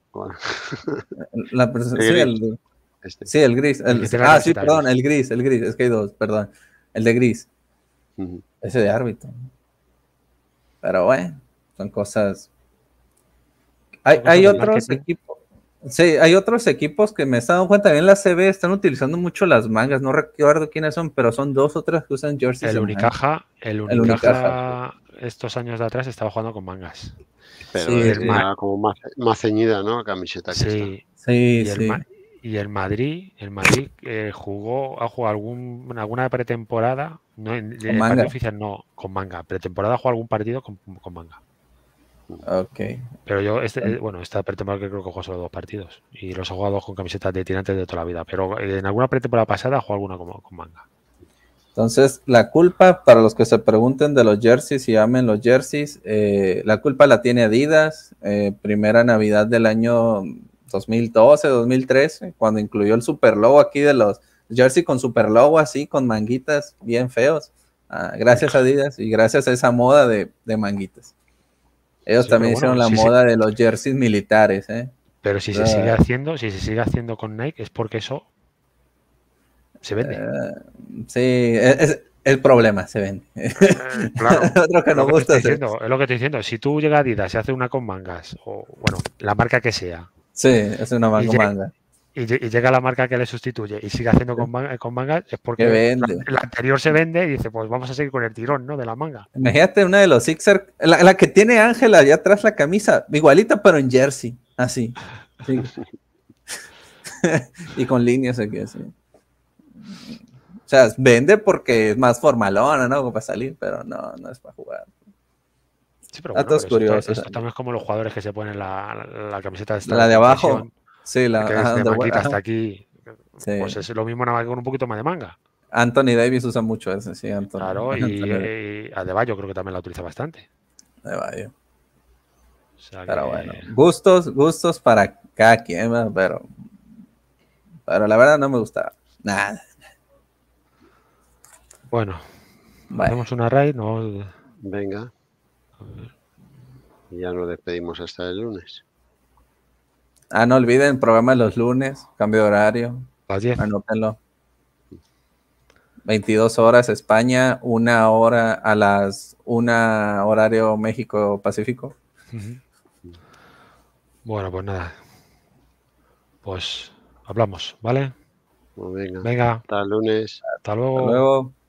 Sí, el gris. Sí, perdón, el gris. Es que hay dos, perdón. El de gris. Ese de árbitro. Pero bueno, son cosas... Hay otros equipos. Sí, hay otros equipos que me he dado cuenta, en la CB están utilizando mucho las mangas, no recuerdo quiénes son, pero son 2 o 3 que usan jerseys.
El Unicaja estos años de atrás estaba jugando con mangas.
Pero era como más ceñida, ¿no? Camiseta que
y el Madrid ha jugado alguna pretemporada, no en partido oficial, no, con manga. Pretemporada ha jugado algún partido con manga.
Ok.
Pero yo, esta pretemporada que creo que jugó solo 2 partidos. Y los he jugado con camisetas de tirantes de toda la vida. Pero en alguna pretemporada pasada ha jugado alguna con manga.
Entonces, la culpa, para los que se pregunten de los jerseys y amen los jerseys, la culpa la tiene Adidas. Primera Navidad del año 2012, 2013, cuando incluyó el super logo aquí de los jerseys con super logo así, con manguitas bien feos. Gracias a Adidas y gracias a esa moda de manguitas. Ellos también hicieron la moda de los jerseys militares, ¿eh?
Pero si se sigue haciendo con Nike es porque eso se vende.
Sí, es el problema, se vende.
Claro.
Otro que no gusta.
Es lo que estoy diciendo. Si tú llegas a Adidas y hace una con mangas, o bueno, la marca que sea.
Sí, es una manga.
Y llega la marca que le sustituye y sigue haciendo con mangas, es porque la anterior se vende y dice, pues vamos a seguir con el tirón, ¿no? De la manga.
Imagínate una de los Sixers, la que tiene Ángela allá atrás la camisa, igualita pero en jersey, así. Sí. Y con líneas aquí así. O sea, vende porque es más formalona, ¿no? Para salir, pero no es para jugar.
Sí, pero bueno, esto también es como los jugadores que se ponen la camiseta de
la de abajo. Sí,
que es de manguita hasta aquí. Sí. Pues es lo mismo, nada más con un poquito más de manga.
Anthony Davis usa mucho ese, sí, Anthony.
Claro, y Adebayo creo que también la utiliza bastante.
Adebayo. O sea pero bueno, gustos para cada quien, pero la verdad no me gustaba nada.
Bueno, hacemos una raid, ¿no?
Venga. A ver. Y ya nos despedimos hasta el lunes.
No olviden, programa los lunes, cambio de horario.
A las 10.
Anótenlo. 22 horas España, 1 hora a las 1 horario México Pacífico.
Bueno, pues nada. Pues hablamos, ¿vale?
Pues venga,
Venga,
hasta el lunes.
hasta luego.
Hasta luego.